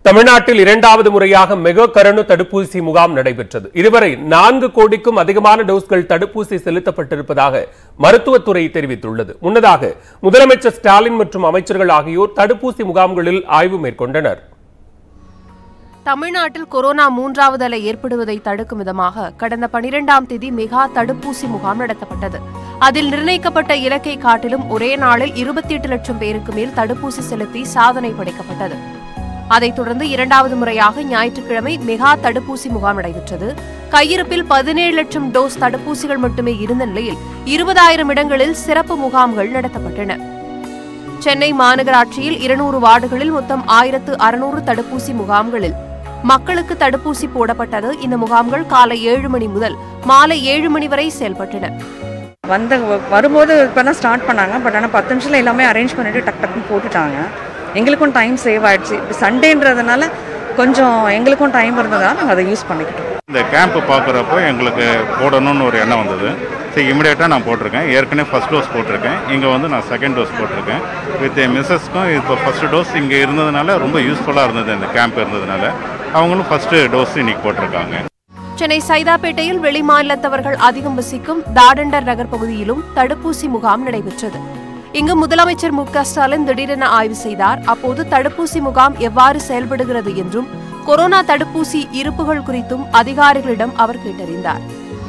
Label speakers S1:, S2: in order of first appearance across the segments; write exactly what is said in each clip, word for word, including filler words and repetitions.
S1: தமிழ்நாட்டில் இரண்டாவது முறையாக மெகா கரோனா தடுப்பூசி முகாம் நடைபெற்றது. இதுவரை நான்கு கோடிக்கும் அதிகமான டோஸ்கள் தடுப்பூசி செலுத்தப்பட்டிருப்பதாக மருத்துவத்துறை தெரிவித்துள்ளது. முன்னதாக முதலமைச்சர் ஸ்டாலின் மற்றும் அமைச்சர்கள் ஆகியோர் தடுப்பூசி முகாம்களில் ஆய்வு மேற்கொண்டனர்.
S2: தமிழ்நாட்டில் கொரோனா மூன்றாவது அலை ஏற்படுவதை தடுக்கும் விதமாக கடந்த பனிரெண்டாம் தேதி மெகா தடுப்பூசி முகாம் நடத்தப்பட்டது. அதில் நிர்ணயிக்கப்பட்ட இலக்கை காட்டிலும் ஒரே நாளில் இருபத்தி எட்டு லட்சம் பேருக்கு மேல் தடுப்பூசி செலுத்தி சாதனை படைக்கப்பட்டது. அதைத் தொடர்ந்து இரண்டாவது முறையாக ஞாயிற்றுக்கிழமை மெகா தடுப்பூசி முகாம் நடைபெற்றது. கையிருப்பில் பதினேழு லட்சம் டோஸ் தடுப்பூசிகள் மட்டுமே இருந்த நிலையில் இருபதாயிரம் இடங்களில் சிறப்பு முகாம்கள் நடத்தப்பட்டன. சென்னை மாநகராட்சியில் இருநூறு வார்டுகளில் மொத்தம் ஆயிரத்து அறுநூறு தடுப்பூசி முகாம்களில் மக்களுக்கு தடுப்பூசி போடப்பட்டது. இந்த முகாம்கள் காலை ஏழு மணி முதல் மாலை ஏழு மணி வரை செயல்பட்டன.
S3: வந்த வரும்போது இப்போ தான் ஸ்டார்ட் பண்ணாங்க. பட் ஆனால் பத்து நிமிஷத்தில் எல்லாமே அரேஞ்ச் பண்ணிட்டு டக் டக்குன்னு போட்டுட்டாங்க. எங்களுக்கும் டைம் சேவ் ஆயிடுச்சு. இப்போ சண்டேன்றதுனால கொஞ்சம் எங்களுக்கும் டைம் இருந்ததுனால நாங்கள் அதை யூஸ் பண்ணிக்கிட்டோம்.
S4: இந்த கேம்ப்பு பார்க்குறப்போ எங்களுக்கு போடணும்னு ஒரு எண்ணம் வந்தது. சரி, இமிடியேட்டாக நான் போட்டிருக்கேன். ஏற்கனவே ஃபஸ்ட் டோஸ் போட்டிருக்கேன். இங்கே வந்து நான் செகண்ட் டோஸ் போட்டிருக்கேன். வித் மிஸ்ஸஸ்க்கும் இப்போ ஃபஸ்ட்டு டோஸ் இங்கே இருந்ததுனால ரொம்ப யூஸ்ஃபுல்லாக இருந்தது. இந்த கேம்ப் இருந்ததுனால அவங்களும் ஃபஸ்ட்டு டோஸ் இன்னைக்கு போட்டிருக்காங்க.
S2: சென்னை சைதாப்பேட்டையில் வெளிமாநிலத்தவர்கள் அதிகம் வசிக்கும் தாடண்டர் நகர் பகுதியிலும் தடுப்பூசி முகாம் நடைபெற்றது. இங்கு முதலமைச்சர் மு க ஸ்டாலின் திடீரென ஆய்வு செய்தார். அப்போது தடுப்பூசி முகாம் எவ்வாறு செயல்படுகிறது என்றும் கொரோனா தடுப்பூசி இருப்புகள் குறித்தும் அதிகாரிகளிடம் அவர் கேட்டறிந்தார்.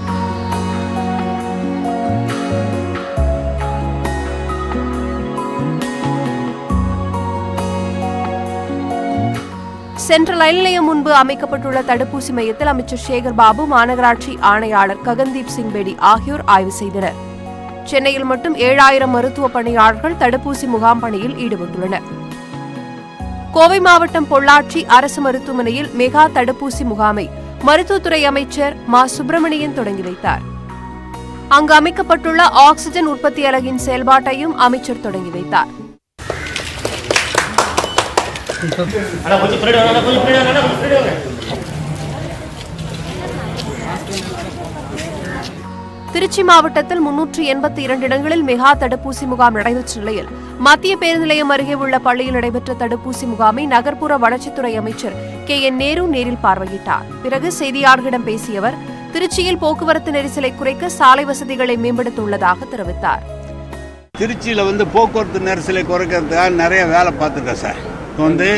S2: சென்ட்ரல் ரயில் நிலையம் முன்பு அமைக்கப்பட்டுள்ள தடுப்பூசி மையத்தில் அமைச்சர் சேகர் பாபு, மாநகராட்சி ஆணையாளர் ககன்தீப் சிங் பேடி ஆகியோர் ஆய்வு செய்தனர். சென்னையில் மட்டும் ஏழாயிரம் மருத்துவ பணியாளர்கள் தடுப்பூசி முகாம் பணியில் ஈடுபட்டுள்ளனர். கோவை மாவட்டம் பொள்ளாச்சி அரசு மருத்துவமனையில் மெகா தடுப்பூசி முகாமை மருத்துவத்துறை அமைச்சர் மா சுப்பிரமணியன் தொடங்கி வைத்தார். அங்கு அமைக்கப்பட்டுள்ள ஆக்ஸிஜன் உற்பத்தி அலகின் செயல்பாட்டையும் அமைச்சர் தொடங்கி வைத்தார். திருச்சி மாவட்டத்தில் முன்னூற்று எண்பத்தி இரண்டு இடங்களில் மெகா தடுப்பூசி முகாம் நடைபெற்ற நிலையில் மத்திய பேருந்து நிலையம் அருகே உள்ள பள்ளியில் நடைபெற்ற தடுப்பூசி முகாமை நகர்ப்புற வளர்ச்சித்துறை அமைச்சர் கே என் நேரு நேரில் பார்வையிட்டார். பிறகு செய்தியாளர்களிடம் பேசிய அவர் திருச்சியில் போக்குவரத்து நெரிசலை குறைக்க சாலை வசதிகளை மேம்படுத்த உள்ளதாக தெரிவித்தார்.
S5: திருச்சியில் வந்து போக்குவரத்து நெரிசலை குறைக்கிறதுக்காக நிறைய வேலை பார்த்துருக்கேன் சார். இப்போ வந்து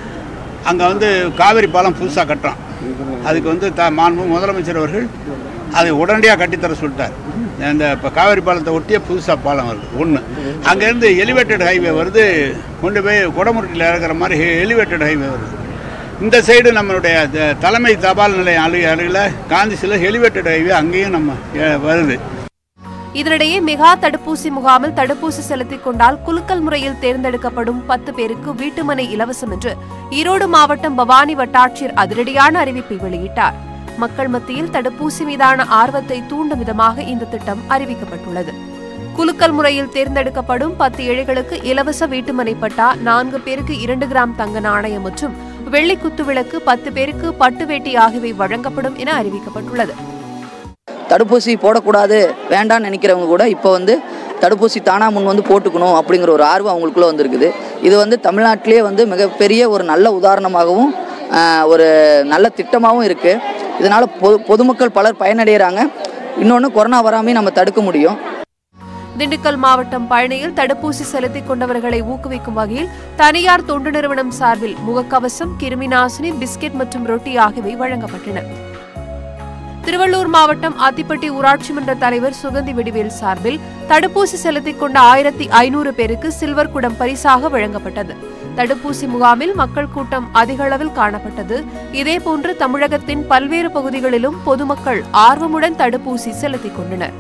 S5: அங்கே வந்து காவிரி பாலம் புதுசாக கட்டுறோம். அதுக்கு வந்து த மாண்பு முதலமைச்சர் அவர்கள் அதை உடனடியாக கட்டித்தர சொல்லிட்டார். இந்த இப்போ காவிரி பாலத்தை ஒட்டிய புதுசாக பாலம் வருது ஒன்று. அங்கேருந்து எலிவேட்டட் ஹைவே வருது, கொண்டு போய் குடமுருட்டியில் இறக்குற மாதிரி எலிவேட்டட் ஹைவே வருது. இந்த சைடு நம்மளுடைய தலைமை தபால் நிலையம் அருகில் அருகில் காந்திசில எலிவேட்டட் ஹைவே அங்கேயும் நம்ம வருது.
S2: இதனிடையே மெகா தடுப்பூசி முகாமில் தடுப்பூசி செலுத்திக் கொண்டால் குலுக்கல் முறையில் தேர்ந்தெடுக்கப்படும் பத்து பேருக்கு வீட்டுமனை இலவசம் என்று ஈரோடு மாவட்டம் பவானி வட்டாட்சியர் அதிரடியான அறிவிப்பை வெளியிட்டார். மக்கள் மத்தியில் தடுப்பூசி மீதான ஆர்வத்தை தூண்டும் விதமாக இந்த திட்டம் அறிவிக்கப்பட்டுள்ளது. குலுக்கல் முறையில் தேர்ந்தெடுக்கப்படும் பத்து ஏழைகளுக்கு இலவச வீட்டுமனை பட்டா, நான்கு பேருக்கு இரண்டு கிராம் தங்க நாணயம் மற்றும் வெள்ளி குத்துவிளக்கு, பத்து பேருக்கு பட்டு வேட்டி ஆகியவை வழங்கப்படும் என அறிவிக்கப்பட்டுள்ளது.
S6: தடுப்பூசி போடக்கூடாது வேண்டான்னு நினைக்கிறவங்க கூட இப்போ வந்து தடுப்பூசி தானா முன் வந்து போட்டுக்கணும் அப்படிங்கிற ஒரு ஆர்வம் அவங்களுக்குள்ள வந்திருக்குது. இது வந்து தமிழ்நாட்டிலே வந்து மிகப்பெரிய ஒரு நல்ல உதாரணமாகவும் ஒரு நல்ல திட்டமாகவும் இருக்குது. இதனால் பொது பொதுமக்கள் பலர் பயனடைகிறாங்க. இன்னொன்று, கொரோனா வராமல் நம்ம தடுக்க முடியும்.
S2: திண்டுக்கல் மாவட்டம் பழனியில் தடுப்பூசி செலுத்திக் கொண்டவர்களை ஊக்குவிக்கும் வகையில் தனியார் தொண்டு நிறுவனம் சார்பில் முகக்கவசம், கிருமிநாசினி, பிஸ்கெட் மற்றும் ரொட்டி ஆகியவை வழங்கப்பட்டன. திருவள்ளூர் மாவட்டம் ஆத்திப்பட்டி ஊராட்சி மன்ற தலைவர் சுகந்தி வெடிவேல் சார்பில் தடுப்பூசி செலுத்திக் கொண்ட ஆயிரத்தி ஐநூறு பேருக்கு சில்வர் குடம் பரிசாக வழங்கப்பட்டது. தடுப்பூசி முகாமில் மக்கள் கூட்டம் அதிக அளவில் காணப்பட்டது. இதேபோன்று தமிழகத்தின் பல்வேறு பகுதிகளிலும் பொதுமக்கள் ஆர்வமுடன் தடுப்பூசி செலுத்திக் கொண்டனர்.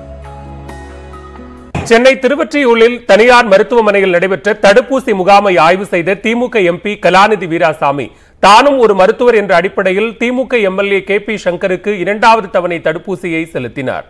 S1: சென்னை திருவொற்றியூரில் தனியார் மருத்துவமனையில் நடைபெற்ற தடுப்பூசி முகாமை ஆய்வு செய்த திமுக எம்பி கலாநிதி வீராசாமி தானும் ஒரு மருத்துவர் என்ற அடிப்படையில் திமுக எம்எல்ஏ கே பி சங்கருக்கு இரண்டாவது தவணை தடுப்பூசியை செலுத்தினார்.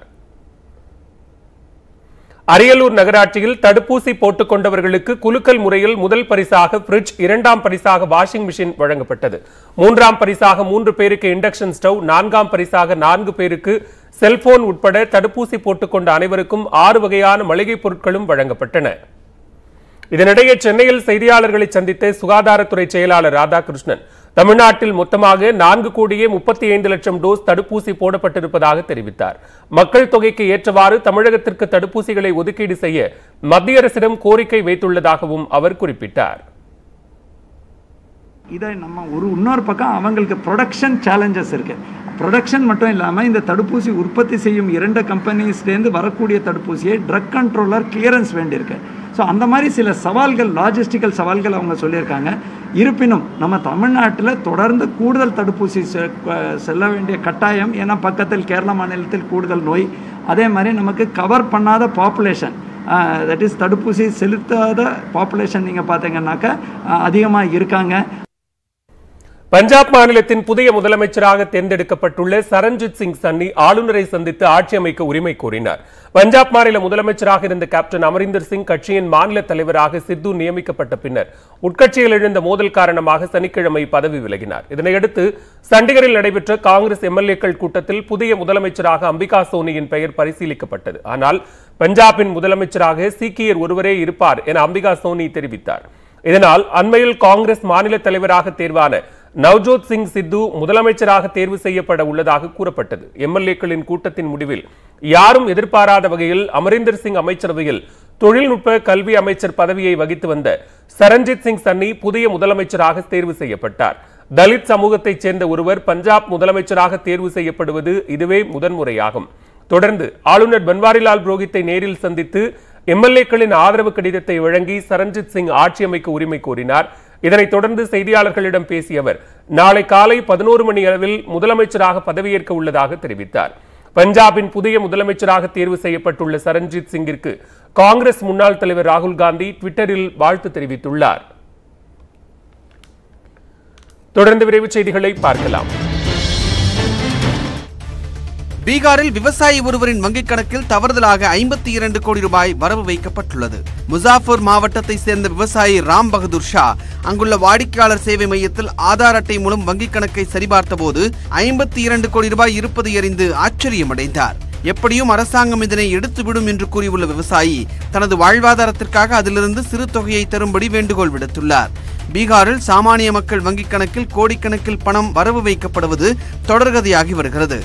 S1: அரியலூர் நகராட்சியில் தடுப்பூசி போட்டுக் கொண்டவர்களுக்கு குலுக்கல் முறையில் முதல் பரிசாக பிரிட்ஜ், இரண்டாம் பரிசாக வாஷிங் மிஷின் வழங்கப்பட்டது. மூன்றாம் பரிசாக மூன்று பேருக்கு இண்டக்ஷன் ஸ்டவ், நான்காம் பரிசாக நான்கு பேருக்கு செல்போன் உட்பட தடுப்பூசி போட்டுக் கொண்ட அனைவருக்கும் ஆறு வகையான மளிகை பொருட்களும் வழங்கப்பட்டன. இதனிடையே சென்னையில் செய்தியாளர்களை சந்தித்த சுகாதாரத்துறை செயலாளர் ராதாகிருஷ்ணன் தமிழ்நாட்டில் மொத்தமாக நான்கு கோடியே முப்பத்தி ஐந்து லட்சம் டோஸ் தடுப்பூசி போடப்பட்டிருப்பதாக தெரிவித்தார். மக்கள் தொகைக்கு ஏற்றவாறு தமிழகத்திற்கு தடுப்பூசிகளை ஒதுக்கீடு செய்ய மத்திய அரசிடம் கோரிக்கை வைத்துள்ளதாகவும் அவர் குறிப்பிட்டார்.
S7: இதை நம்ம ஒரு இன்னொரு பக்கம் அவங்களுக்கு ப்ரொடக்ஷன் சேலஞ்சஸ் இருக்கு. ப்ரொடக்ஷன் மட்டும் இல்லாமல் இந்த தடுப்பூசி உற்பத்தி செய்யும் இரண்டு கம்பெனிஸ்லேருந்து வரக்கூடிய தடுப்பூசியை ட்ரக் கண்ட்ரோலர் கிளியரன்ஸ் வேண்டியிருக்கு. ஸோ அந்த மாதிரி சில சவால்கள், லாஜிஸ்டிக்கல் சவால்கள் அவங்க சொல்லியிருக்காங்க. இருப்பினும் நம்ம தமிழ்நாட்டில் தொடர்ந்து கூடுதல் தடுப்பூசி செல்ல வேண்டிய கட்டாயம், ஏன்னா பக்கத்தில் கேரள மாநிலத்தில் கூடுதல் நோய், அதே மாதிரி நமக்கு கவர் பண்ணாத பாப்புலேஷன், தட் இஸ் தடுப்பூசி செலுத்தாத பாப்புலேஷன் நீங்கள் பார்த்தீங்கன்னாக்கா அதிகமாக இருக்காங்க.
S1: பஞ்சாப் மாநிலத்தின் புதிய முதலமைச்சராக தேர்ந்தெடுக்கப்பட்டுள்ள சரண்ஜித் சிங் சன்னி ஆளுநரை சந்தித்து ஆட்சி அமைக்க உரிமை கோரினார். பஞ்சாப் மாநில முதலமைச்சராக இருந்த கேப்டன் அமரிந்தர் சிங் கட்சியின் மாநில தலைவராக சித்து நியமிக்கப்பட்ட பின்னர் உட்கட்சியில் எழுந்த மோதல் காரணமாக சனிக்கிழமை பதவி விலகினார். இதனையடுத்து சண்டிகரில் நடைபெற்ற காங்கிரஸ் எம்எல்ஏக்கள் கூட்டத்தில் புதிய முதலமைச்சராக அம்பிகா சோனியின் பெயர் பரிசீலிக்கப்பட்டது. ஆனால் பஞ்சாபின் முதலமைச்சராக சீக்கியர் ஒருவரே இருப்பார் என அம்பிகா சோனி தெரிவித்தார். இதனால் அண்மையில் காங்கிரஸ் மாநில தலைவராக தேர்வான நவ்ஜோத் சிங் சித்து முதலமைச்சராக தேர்வு செய்யப்பட உள்ளதாக கூறப்பட்டது. எம்எல்ஏக்களின் கூட்டத்தின் முடிவில் யாரும் எதிர்பாராத வகையில் அமரிந்தர் சிங் அமைச்சரவையில் தொழில்நுட்ப கல்வி அமைச்சர் பதவியை வகித்து வந்த சரண்ஜித் சிங் சன்னி புதிய முதலமைச்சராக தேர்வு செய்யப்பட்டார். தலித் சமூகத்தைச் சேர்ந்த ஒருவர் பஞ்சாப் முதலமைச்சராக தேர்வு செய்யப்படுவது இதுவே முதன்முறையாகும். தொடர்ந்து ஆளுநர் பன்வாரிலால் புரோஹித்தை நேரில் சந்தித்து எம்எல்ஏக்களின் ஆதரவு கடிதத்தை வழங்கி சரண்ஜித் சிங் ஆட்சி அமைக்க உரிமை கோரினார். இதனைத் தொடர்ந்து செய்தியாளர்களிடம் பேசிய அவர் நாளை காலை பதினோரு மணி அளவில் முதலமைச்சராக பதவியேற்க உள்ளதாக தெரிவித்தார். பஞ்சாபின் புதிய முதலமைச்சராக தேர்வு செய்யப்பட்டுள்ள சரண்ஜித் சிங்கிற்கு காங்கிரஸ் முன்னாள் தலைவர் ராகுல் காந்தி ட்விட்டரில் வாழ்த்து தெரிவித்துள்ளார். தொடர்ந்து விரைவுச் செய்திகளை பார்க்கலாம்.
S8: பீகாரில் விவசாயி ஒருவரின் வங்கிக் கணக்கில் தவறுதலாக ஐம்பத்தி இரண்டு கோடி ரூபாய் வரவு வைக்கப்பட்டுள்ளது. முசாஃபர் மாவட்டத்தை சேர்ந்த விவசாயி ராம் பகதூர் ஷா அங்குள்ள வாடிக்கையாளர் சேவை மையத்தில் ஆதார் அட்டை மூலம் வங்கிக் கணக்கை சரிபார்த்த போது ஐம்பத்தி இரண்டு கோடி ரூபாய் இருப்பதை அறிந்து ஆச்சரியமடைந்தார். எப்படியும் அரசாங்கம் இதனை எடுத்துவிடும் என்று கூறியுள்ள விவசாயி தனது வாழ்வாதாரத்திற்காக அதிலிருந்து சிறு தொகையை தரும்படி வேண்டுகோள் விடுத்துள்ளார். பீகாரில் சாமானிய மக்கள் வங்கிக் கணக்கில் கோடிக்கணக்கில் பணம் வரவு வைக்கப்படுவது தொடர்கதையாகி வருகிறது.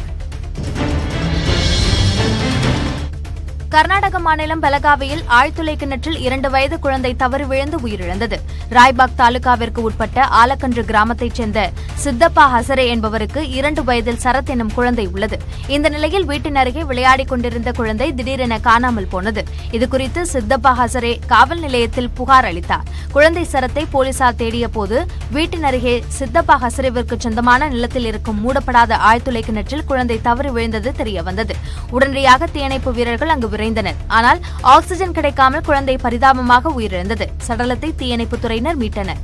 S9: கர்நாடக மாநிலம் பெலகாவியில் ஆழ்துளை கிணற்றில் இரண்டு வயது குழந்தை தவறி விழுந்து உயிரிழந்தது. ராய்பாக் தாலுகாவிற்கு உட்பட்ட ஆலக்கன்று கிராமத்தைச் சேர்ந்த சித்தப்பா ஹசரே என்பவருக்கு இரண்டு வயதில் சரத் எனும் குழந்தை உள்ளது. இந்த நிலையில் வீட்டின் அருகே விளையாடிக் கொண்டிருந்த குழந்தை திடீரென காணாமல் போனது. இதுகுறித்து சித்தப்பா ஹசரே காவல் நிலையத்தில் புகார் அளித்தார். குழந்தை சரத்தை போலீசார் தேடிய போது வீட்டின் அருகே சித்தப்பா ஹசரேவிற்கு சொந்தமான நிலத்தில் இருக்கும் மூடப்படாத ஆழ்துளை கிணற்றில் குழந்தை தவறி விழுந்தது தெரியவந்தது. உடனடியாக தீயணைப்பு வீரர்கள் அங்கு விரைந்தனர். ஆனால் ஆக்சிஜன் கிடைக்காமல் குழந்தை பரிதாபமாக உயிரிழந்தது. சடலத்தை தீயணைப்புத் துறையினர் மீட்டனர்.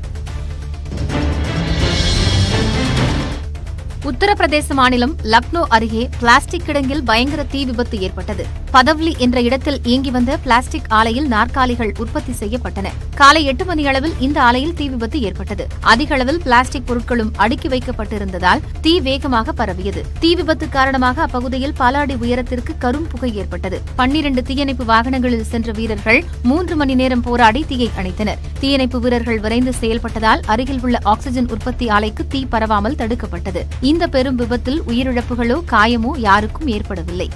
S9: உத்தரப்பிரதேச மாநிலம் லக்னோ அருகே பிளாஸ்டிக் கிடங்கில் பயங்கர தீ விபத்து ஏற்பட்டது. பதவ்லி என்ற இடத்தில் இயங்கி வந்த பிளாஸ்டிக் ஆலையில் நாற்காலிகள் உற்பத்தி செய்யப்பட்டன. காலை எட்டு மணி அளவில் இந்த ஆலையில் தீ விபத்து ஏற்பட்டது. அதிக அளவில் பிளாஸ்டிக் பொருட்களும் அடுக்கி வைக்கப்பட்டிருந்ததால் தீ வேகமாக பரவியது. தீ விபத்து காரணமாக அப்பகுதியில் பல அடி உயரத்திற்கு கரும் புகை ஏற்பட்டது. பன்னிரண்டு தீயணைப்பு வாகனங்களில் சென்ற வீரர்கள் மூன்று மணி நேரம் போராடி தீயை அணைத்தனர். தீயணைப்பு வீரர்கள் விரைந்து செயல்பட்டதால் அருகில் உள்ள ஆக்சிஜன் உற்பத்தி ஆலைக்கு தீ பரவாமல் தடுக்கப்பட்டது. இந்த பெரும் விபத்தில் உயிரிழப்புகளோ காயமோ யாருக்கும் ஏற்படவில்லை.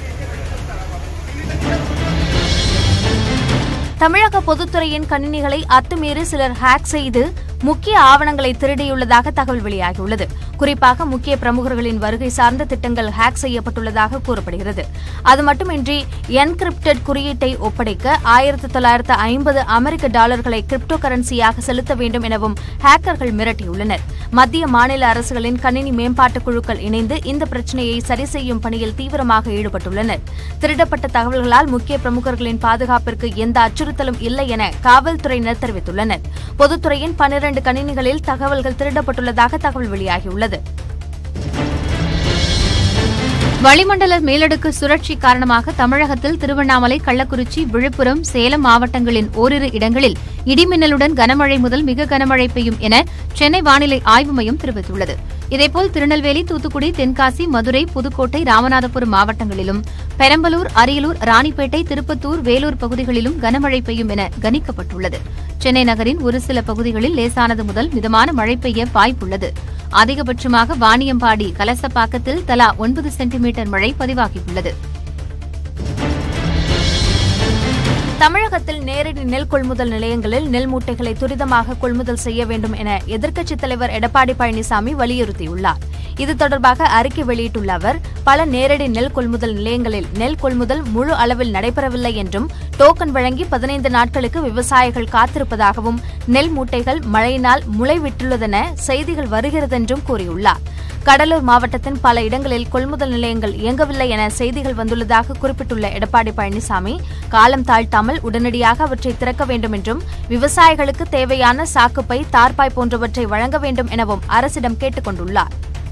S9: தமிழக பொதுத்துறையின் கணினிகளை அத்துமீறி சிலர் ஹேக் செய்து முக்கிய ஆவணங்களை திருடியுள்ளதாக தகவல் வெளியாகியுள்ளது. குறிப்பாக முக்கிய பிரமுகர்களின் வருகை சார்ந்த திட்டங்கள் ஹேக் செய்யப்பட்டுள்ளதாக கூறப்படுகிறது. அது மட்டுமின்றி என்கிரிப்டட் குறியீட்டை ஒப்படைக்க ஆயிரத்தி தொள்ளாயிரத்து ஐம்பது அமெரிக்க டாலர்களை கிரிப்டோ கரன்சியாக செலுத்த வேண்டும் எனவும் ஹேக்கர்கள் மிரட்டியுள்ளனர். மத்திய மாநில அரசுகளின் கணினி மேம்பாட்டு குழுக்கள் இணைந்து இந்த பிரச்சினையை சரி செய்யும் பணியில் தீவிரமாக ஈடுபட்டுள்ளனர். திருடப்பட்ட தகவல்களால் முக்கிய பிரமுகர்களின் பாதுகாப்பிற்கு எந்த அச்சுறுத்தலும் இல்லை என காவல்துறையினர் தெரிவித்துள்ளனர். பொதுத்துறையின் பன்னிரண்டு கணினிகளில் தகவல்கள் திருடப்பட்டுள்ளதாக தகவல் வெளியாகியுள்ளது. வளிமண்டல மேலடுக்கு சுழற்சி காரணமாக தமிழகத்தில் திருவண்ணாமலை, கள்ளக்குறிச்சி, விழுப்புரம், சேலம் மாவட்டங்களின் ஓரிரு இடங்களில் இடிமின்னலுடன் கனமழை முதல் மிக கனமழை பெய்யும் என சென்னை வானிலை ஆய்வு மையம் தெரிவித்துள்ளது. இதேபோல் திருநெல்வேலி, தூத்துக்குடி, தென்காசி, மதுரை, புதுக்கோட்டை, ராமநாதபுரம் மாவட்டங்களிலும் பெரம்பலூர், அரியலூர், ராணிப்பேட்டை, திருப்பத்தூர், வேலூர் பகுதிகளிலும் கனமழை பெய்யும் என கணிக்கப்பட்டுள்ளது. சென்னை நகரின் ஒரு சில பகுதிகளில் லேசானது முதல் மிதமான மழை பெய்ய வாய்ப்புள்ளது. அதிகபட்சமாக வாணியம்பாடி, கலசப்பாக்கத்தில் தலா ஒன்பது சென்டிமீட்டர் மழை பதிவாகியுள்ளது. தமிழகத்தில் நேரடி நெல் கொள்முதல் நிலையங்களில் நெல் மூட்டைகளை துரிதமாக கொள்முதல் செய்ய வேண்டும் என எதிர்க்கட்சித் தலைவர் எடப்பாடி பழனிசாமி வலியுறுத்தியுள்ளார். இது தொடர்பாக அறிக்கை வெளியிட்டுள்ள அவர், பல நேரடி நெல் கொள்முதல் நிலையங்களில் நெல் கொள்முதல் முழு அளவில் நடைபெறவில்லை என்றும், டோக்கன் வழங்கி பதினைந்து நாட்களுக்கு விவசாயிகள் காத்திருப்பதாகவும், நெல் மூட்டைகள் மழையினால் முளைவிட்டுள்ளதென செய்திகள் வருகிறதென்றும் கூறியுள்ளார். கடலூர் மாவட்டத்தின் பல இடங்களில் கொள்முதல் நிலையங்கள் இயங்கவில்லை என செய்திகள் வந்துள்ளதாக குறிப்பிட்டுள்ள எடப்பாடி பழனிசாமி, காலம் தாழ்த்தாமல் உடனடியாக அவற்றை திறக்க வேண்டும் என்றும், விவசாயிகளுக்கு தேவையான சாக்குப்பை, தார்பாய் போன்றவற்றை வழங்க வேண்டும் எனவும் அரசிடம் கேட்டுக் கொண்டுள்ளார்.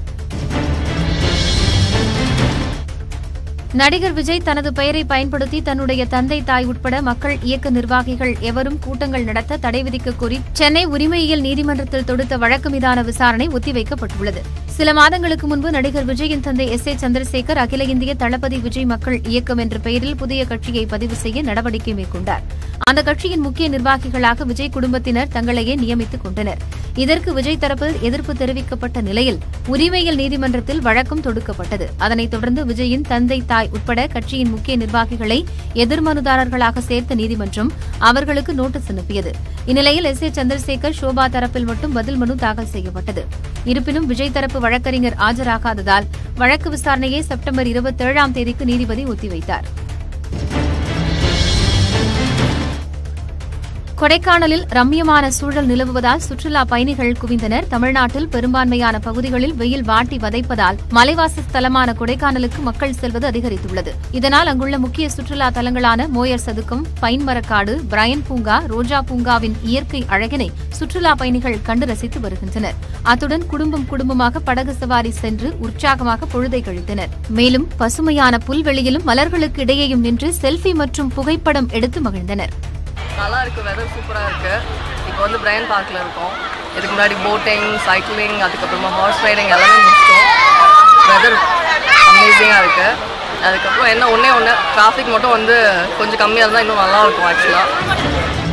S9: நடிகர் விஜய் தனது பெயரை பயன்படுத்தி தன்னுடைய தந்தை, தாய் உட்பட மக்கள் இயக்க நிர்வாகிகள் எவரும் கூட்டங்கள் நடத்த தடை விதிக்க கோரி சென்னை உரிமையியல் நீதிமன்றத்தில் தொடுத்த வழக்கு மீதான விசாரணை ஒத்திவைக்கப்பட்டுள்ளது. சில மாதங்களுக்கு முன்பு நடிகர் விஜயின் தந்தை எஸ் ஏ சந்திரசேகர் அகில இந்திய தளபதி விஜய் மக்கள் இயக்கம் என்ற பெயரில் புதிய கட்சியை பதிவு செய்ய நடவடிக்கை மேற்கொண்டார். அந்த கட்சியின் முக்கிய நிர்வாகிகளாக விஜய் குடும்பத்தினர் தங்களையே நியமித்துக் கொண்டனர். இதற்கு விஜய் தரப்பில் எதிர்ப்பு தெரிவிக்கப்பட்ட நிலையில் உரிமையியல் நீதிமன்றத்தில் வழக்கும் தொடுக்கப்பட்டது. அதனைத் தொடர்ந்து விஜயின் தந்தை, தாய் உட்பட கட்சியின் முக்கிய நிர்வாகிகளை எதிர்மனுதாரர்களாக சேர்த்த நீதிமன்றம் அவர்களுக்கு நோட்டீஸ் அனுப்பியது. இந்நிலையில் எஸ் ஏ சந்திரசேகர், ஷோபா தரப்பில் மட்டும் பதில் மனு தாக்கல் செய்யப்பட்டது. இருப்பினும் விஜய் தரப்பு வழக்கறிஞர் ஆஜராகாததால் வழக்கு விசாரணையை செப்டம்பர் இருபத்தேழாம் தேதிக்கு நீதிபதி ஒத்திவைத்தார். கொடைக்கானலில் ரம்மியமான சூழல் நிலவுவதால் சுற்றுலா பயணிகள் குவிந்தனர். தமிழ்நாட்டில் பெரும்பான்மையான பகுதிகளில் வெயில் வாட்டி வதைப்பதால் மலைவாச ஸ்தலமான கொடைக்கானலுக்கு மக்கள் செல்வது அதிகரித்துள்ளது. இதனால் அங்குள்ள முக்கிய சுற்றுலா தலங்களான மோயர் சதுக்கம், பைன்மரக்காடு, பிரையன் பூங்கா, ரோஜா பூங்காவின் இயற்கை அழகினை சுற்றுலா பயணிகள் கண்டு ரசித்து வருகின்றனர். அத்துடன் குடும்பம் குடும்பமாக படகு சவாரி சென்று உற்சாகமாக பொழுதை கழித்தனர். மேலும் பசுமையான புல்வெளியிலும் மலர்களுக்கு இடையேயும் நின்று செல்ஃபி மற்றும் புகைப்படம் எடுத்து மகிழ்ந்தனர்.
S10: நல்லா இருக்கு, வெதர் சூப்பராக இருக்கு. இப்போ வந்து பிரையன் பார்க்கில் இருக்கோம். இதுக்கு முன்னாடி போட்டிங், சைக்கிளிங், அதுக்கப்புறமா ஹார்ஸ் ரைடிங் எல்லாமே முடிச்சிட்டோம். வெதர் அமேசிங்காக இருக்கு. அதுக்கப்புறம் என்ன ஒன்றே ஒன்று, டிராஃபிக் மட்டும் வந்து கொஞ்சம் கம்மியாக இருந்தால் இன்னும் நல்லா இருக்கும் ஆக்சுவலாக.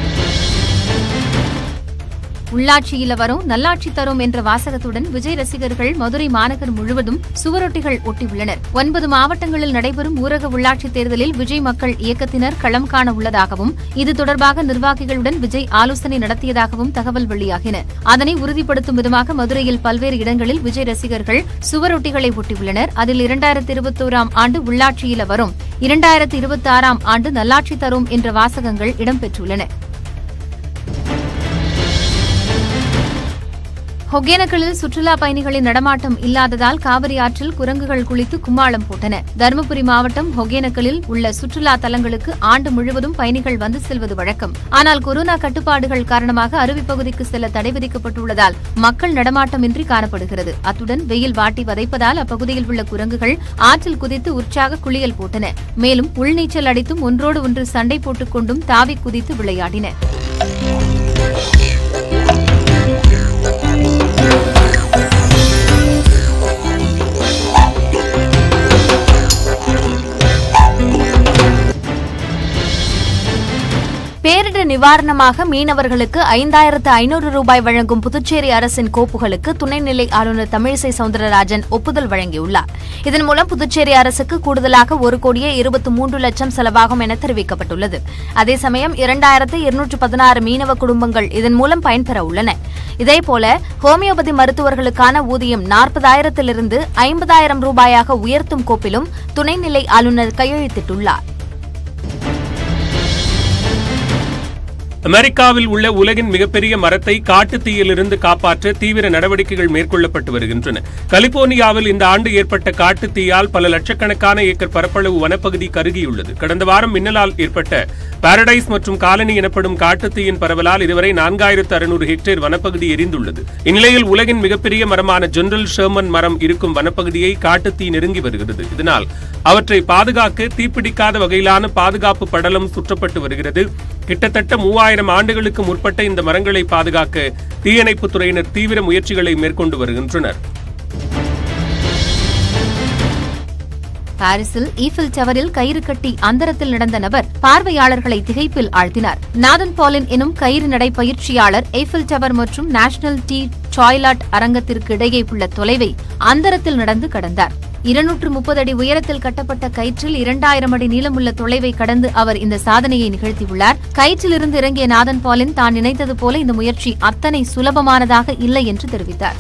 S9: உள்ளாட்சியில வரும் நல்லாட்சி தரும் என்ற வாசகத்துடன் விஜய் ரசிகர்கள் மதுரை மாநகர் முழுவதும் சுவரொட்டிகள் ஒட்டியுள்ளனர். ஒன்பது மாவட்டங்களில் நடைபெறும் ஊரக உள்ளாட்சித் தேர்தலில் விஜய் மக்கள் இயக்கத்தினர் களம் காண உள்ளதாகவும், இது தொடர்பாக நிர்வாகிகளுடன் விஜய் ஆலோசனை நடத்தியதாகவும் தகவல் வெளியாகின. அதனை உறுதிப்படுத்தும் விதமாக மதுரையில் பல்வேறு இடங்களில் விஜய் ரசிகர்கள் சுவரொட்டிகளை ஒட்டியுள்ளனர். அதில் இரண்டாயிரத்தி இருபத்தோராம் ஆண்டு உள்ளாட்சியில வரும், இரண்டாயிரத்தி இருபத்தி ஆறாம் ஆண்டு நல்லாட்சி தரும் என்ற வாசகங்கள் இடம்பெற்றுள்ளன. ஒகேனக்கலில் சுற்றுலா பயணிகளின் நடமாட்டம் இல்லாததால் காவிரி ஆற்றில் குரங்குகள் குளித்து கும்மாளம் போட்டன. தருமபுரி மாவட்டம் ஒகேனக்கலில் உள்ள சுற்றுலா தலங்களுக்கு ஆண்டு முழுவதும் பயணிகள் வந்து செல்வது வழக்கம். ஆனால் கொரோனா கட்டுப்பாடுகள் காரணமாக அருவி பகுதிக்கு செல்ல தடை விதிக்கப்பட்டுள்ளதால் மக்கள் நடமாட்டமின்றி காணப்படுகிறது. அத்துடன் வெயில் வாட்டி வதைப்பதால் அப்பகுதியில் உள்ள குரங்குகள் ஆற்றில் குதித்து உற்சாக குளியல் போட்டன. மேலும் உள்நீச்சல் அடித்தும் ஒன்றோடு ஒன்று சண்டை போட்டுக் கொண்டும் தாவி குதித்து விளையாடின. பேரிடர் நிவாரணமாக மீனவர்களுக்கு ஐந்தாயிரத்து ஐநூறு ரூபாய் வழங்கும் புதுச்சேரி அரசின் கோப்புகளுக்கு துணைநிலை ஆளுநர் தமிழிசை சவுந்தரராஜன் ஒப்புதல் வழங்கியுள்ளார். இதன் மூலம் புதுச்சேரி அரசுக்கு கூடுதலாக ஒரு கோடியே இருபத்தி மூன்று லட்சம் செலவாகும் என தெரிவிக்கப்பட்டுள்ளது. அதே சமயம் இரண்டாயிரத்து இருநூற்று பதினாறு மீனவ குடும்பங்கள் இதன் மூலம் பயன்பெற உள்ளன. இதேபோல ஹோமியோபதி மருத்துவர்களுக்கான ஊதியம் நாற்பதாயிரத்திலிருந்து ஐம்பதாயிரம் ரூபாயாக உயர்த்தும் கோப்பிலும் துணைநிலை ஆளுநர் கையெழுத்திட்டுள்ளார்.
S1: அமெரிக்காவில் உள்ள உலகின் மிகப்பெரிய மரத்தை காட்டுத் தீயிலிருந்து காப்பாற்ற தீவிர நடவடிக்கைகள் மேற்கொள்ளப்பட்டு வருகின்றன. கலிபோர்னியாவில் இந்த ஆண்டு ஏற்பட்ட காட்டுத் தீயால் பல லட்சக்கணக்கான ஏக்கர் பரப்பளவு வனப்பகுதி கருகியுள்ளது. கடந்த வாரம் மின்னலால் ஏற்பட்ட பாரடைஸ் மற்றும் காலனி எனப்படும் காட்டுத் தீயின் பரவலால் இதுவரை நான்காயிரத்து அறுநூறு ஹெக்டேர் வனப்பகுதி எரிந்துள்ளது. இந்நிலையில் உலகின் மிகப்பெரிய மரமான ஜெனரல் ஷெர்மன் மரம் இருக்கும் வனப்பகுதியை காட்டுத் தீ நெருங்கி வருகிறது. இதனால் அவற்றை பாதுகாக்க தீப்பிடிக்காத வகையிலான பாதுகாப்பு படலம் சுற்றப்பட்டு வருகிறது. கிட்டத்தட்ட மூவாயிரம் ஆண்டுகளுக்கு முற்பட்ட இந்த மரங்களை பாதுகாக்க தீயணைப்புத் துறையினர் தீவிர முயற்சிகளை மேற்கொண்டு வருகின்றனர்.
S9: பாரிஸில் ஈஃபில் டவரில் கயிறு கட்டி அந்தரத்தில் நடந்த நபர் பார்வையாளர்களை திகைப்பில் ஆழ்த்தினார். நாதன் பாலின் எனும் கயிறு நடை பயிற்சியாளர் ஈஃபில் டவர் மற்றும் நேஷனல் டி டாய்லெட் அரங்கத்திற்கு இடையே உள்ள தொலைவை அந்தரத்தில் நடந்து கடந்தார். இருநூற்று முப்பது அடி உயரத்தில் கட்டப்பட்ட கயிற்றில் இரண்டாயிரம் அடி நீளமுள்ள தொலைவை கடந்து அவர் இந்த சாதனையை நிகழ்த்தியுள்ளார். கயிற்றிலிருந்து இறங்கிய நாதன் பாலின் தான் நினைத்தது போல இந்த முயற்சி அத்தனை சுலபமானதாக இல்லை என்று தெரிவித்தார்.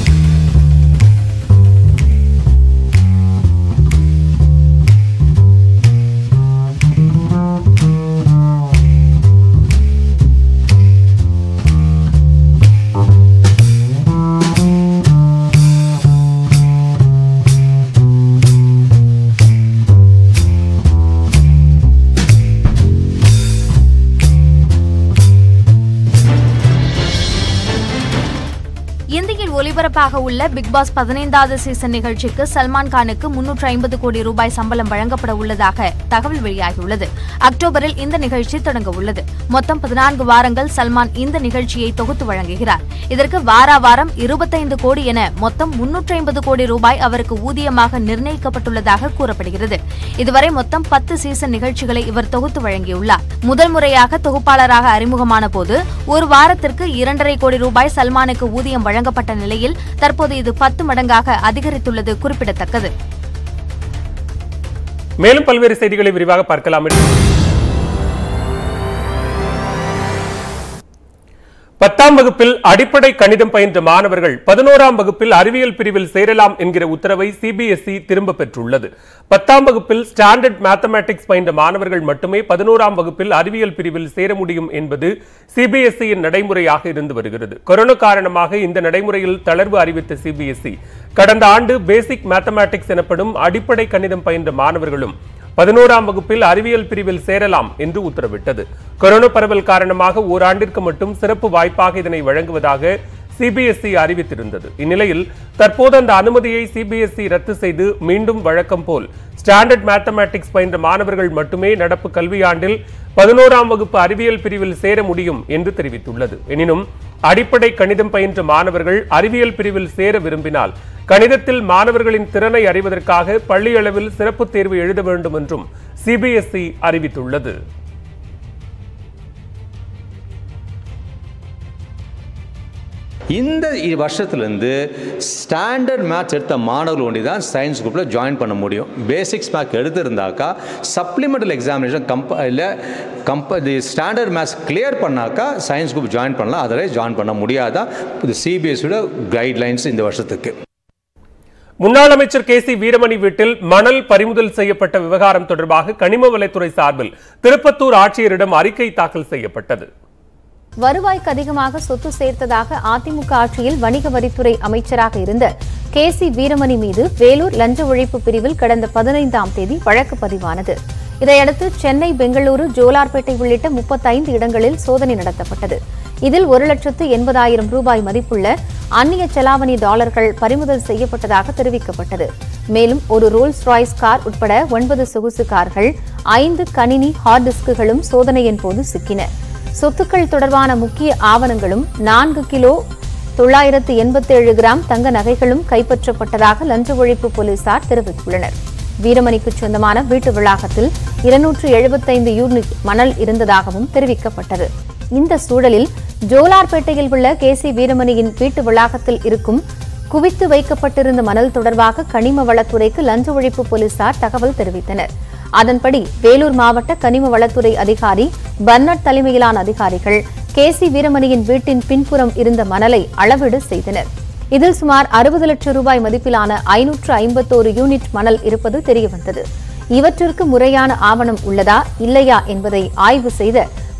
S9: ஒலிபரப்பாக உள்ள பிக் பாஸ் பதினைந்தாவது சீசன் நிகழ்ச்சிக்கு சல்மான் கானுக்கு முன்னூற்று ஐம்பது கோடி ரூபாய் சம்பளம் வழங்கப்பட உள்ளதாக தகவல் வெளியாகியுள்ளது. அக்டோபரில் இந்த நிகழ்ச்சி தொடங்க உள்ளது. மொத்தம் பதினான்கு வாரங்கள் சல்மான் இந்த நிகழ்ச்சியை தொகுத்து வழங்குகிறார். இதற்கு வாரா வாரம் இருபத்தைந்து கோடி என மொத்தம் முன்னூற்று ஐம்பது கோடி ரூபாய் அவருக்கு ஊதியமாக நிர்ணயிக்கப்பட்டுள்ளதாக கூறப்படுகிறது. இதுவரை மொத்தம் பத்து சீசன் நிகழ்ச்சிகளை இவர் தொகுத்து வழங்கியுள்ளார். முதல் முறையாக தொகுப்பாளராக அறிமுகமான போது ஒரு வாரத்திற்கு இரண்டரை கோடி ரூபாய் சல்மானுக்கு ஊதியம் வழங்கப்பட்ட நிலையில் தற்போது இது பத்து மடங்காக அதிகரித்துள்ளது குறிப்பிடத்தக்கது.
S1: மேலும் பல்வேறு செய்திகளை விரிவாக பார்க்கலாம். பத்தாம் வகுப்பில் அடிப்படை கணிதம் பயின்ற மாணவர்கள் பதினோராம் வகுப்பில் அறிவியல் பிரிவில் சேரலாம் என்கிற உத்தரவை சிபிஎஸ்இ திரும்ப பெற்றுள்ளது. பத்தாம் வகுப்பில் ஸ்டாண்டர்ட் மேத்தமேட்டிக்ஸ் பயின்ற மாணவர்கள் மட்டுமே பதினோராம் வகுப்பில் அறிவியல் பிரிவில் சேர முடியும் என்பது சிபிஎஸ்இயின் நடைமுறையாக இருந்து வருகிறது. கொரோனா காரணமாக இந்த நடைமுறையில் தளர்வு அறிவித்த சிபிஎஸ்இ கடந்த ஆண்டு பேசிக் மேத்தமேட்டிக்ஸ் எனப்படும் அடிப்படை கணிதம் பயின்ற மாணவர்களும் பதினோராம் வகுப்பில் அறிவியல் பிரிவில் சேரலாம் என்று உத்தரவிட்டது. கொரோனா பரவல் காரணமாக ஓராண்டிற்கு மட்டும் சிறப்பு வாய்ப்பாக இதனை வழங்குவதாக சிபிஎஸ்இ அறிவித்திருந்தது. இந்நிலையில் தற்போது அந்த அனுமதியை சிபிஎஸ்இ ரத்து செய்து மீண்டும் வழக்கம் போல் ஸ்டாண்டர்ட் மேத்தமேட்டிக்ஸ் பயின்ற மாணவர்கள் மட்டுமே நடப்பு கல்வியாண்டில் பதினோராம் வகுப்பு அறிவியல் பிரிவில் சேர முடியும் என்று தெரிவித்துள்ளது. எனினும் அடிப்படை கணிதம் பயின்ற மாணவர்கள் அறிவியல் பிரிவில் சேர விரும்பினால் கணிதத்தில் மாணவர்களின் திறனை அறிவதற்காக பள்ளி அளவில் சிறப்பு தேர்வு எழுத வேண்டும் என்றும் சிபிஎஸ்இ அறிவித்துள்ளது.
S11: இந்த வருஷத்துலேருந்து ஸ்டாண்டர்ட் மேத்ஸ் எடுத்த மாணவர்கள் ஒண்டி தான் சயின்ஸ் குரூப்பில் ஜாயின் பண்ண முடியும். பேசிக்ஸ் மேத்ஸ் எடுத்திருந்தாக்கா சப்ளிமெண்டல் எக்ஸாமினேஷன் கம்ப இல்லை கம்ப ஸ்டாண்டர்ட் மேத்ஸ் கிளியர் பண்ணாக்கா சயின்ஸ் குரூப் ஜாயின் பண்ணலாம். அதில் ஜாயின் பண்ண முடியாதான் இது சிபிஎஸ்சியோட கைட்லைன்ஸ் இந்த வருஷத்துக்கு.
S1: முன்னாள் அமைச்சர் கே சி வீரமணி வீட்டில் மணல் பறிமுதல் செய்யப்பட்ட விவகாரம் தொடர்பாக கனிம வளத்துறை சார்பில் திருப்பத்தூர் ஆட்சியரிடம் அறிக்கை தாக்கல் செய்யப்பட்டது.
S12: வருவாய்க்கு அதிகமாக சொத்து சேர்த்ததாக அதிமுக ஆட்சியில் வணிக வரித்துறை அமைச்சராக இருந்த கே சி வீரமணி மீது வேலூர் லஞ்ச ஒழிப்பு பிரிவில் கடந்த பதினைந்தாம் தேதி வழக்கு பதிவானது. இதையடுத்து சென்னை, பெங்களூரு, ஜோலார்பேட்டை உள்ளிட்ட முப்பத்தைந்து இடங்களில் சோதனை நடத்தப்பட்டது. இதில் ஒரு லட்சத்து எண்பதாயிரம் ரூபாய் மதிப்புள்ள அந்நிய செலாவணி டாலர்கள் பறிமுதல் செய்யப்பட்டதாக தெரிவிக்கப்பட்டது. மேலும் ஒரு ரோல்ஸ் ராய்ஸ் கார் உட்பட ஒன்பது சொகுசு கார்கள், ஐந்து கணினி ஹார்ட் டிஸ்குகளும் சோதனையின் போது சிக்கின. சொத்துக்கள் தொடர்பான முக்கிய ஆவணங்களும் நான்கு கிலோ தொள்ளாயிரத்து எண்பத்தேழு கிராம் தங்க நகைகளும் கைப்பற்றப்பட்டதாக லஞ்ச ஒழிப்பு போலீசார் தெரிவித்துள்ளனர். வீரமணிக்கு சொந்தமான வீட்டு வளாகத்தில் இருநூற்று எழுபத்தைந்து யூனிட் மணல் இருந்ததாகவும் தெரிவிக்கப்பட்டது. இந்த சூழலில் ஜோலார்பேட்டையில் உள்ள கே சி வீரமணியின் வீட்டு வளாகத்தில் இருக்கும் குவித்து வைக்கப்பட்டிருந்த மணல் தொடர்பாக கனிம வளத்துறைக்கு லஞ்ச ஒழிப்பு போலீசார் தகவல் தெரிவித்தனர். அதன்படி வேலூர் மாவட்ட கனிம வளத்துறை அதிகாரி பர்னட் தலைமையிலான அதிகாரிகள் கே சி வீரமணியின் வீட்டின் பின்புறம் இருந்த மணலை அளவீடு செய்தனர். இதில் சுமார் அறுபது லட்சம் ரூபாய் மதிப்பிலான ஐநூற்று ஐம்பத்தோரு யூனிட் மணல் இருப்பது தெரியவந்தது. இவற்றிற்கு முறையான ஆவணம் உள்ளதா இல்லையா என்பதை ஆய்வு செய்த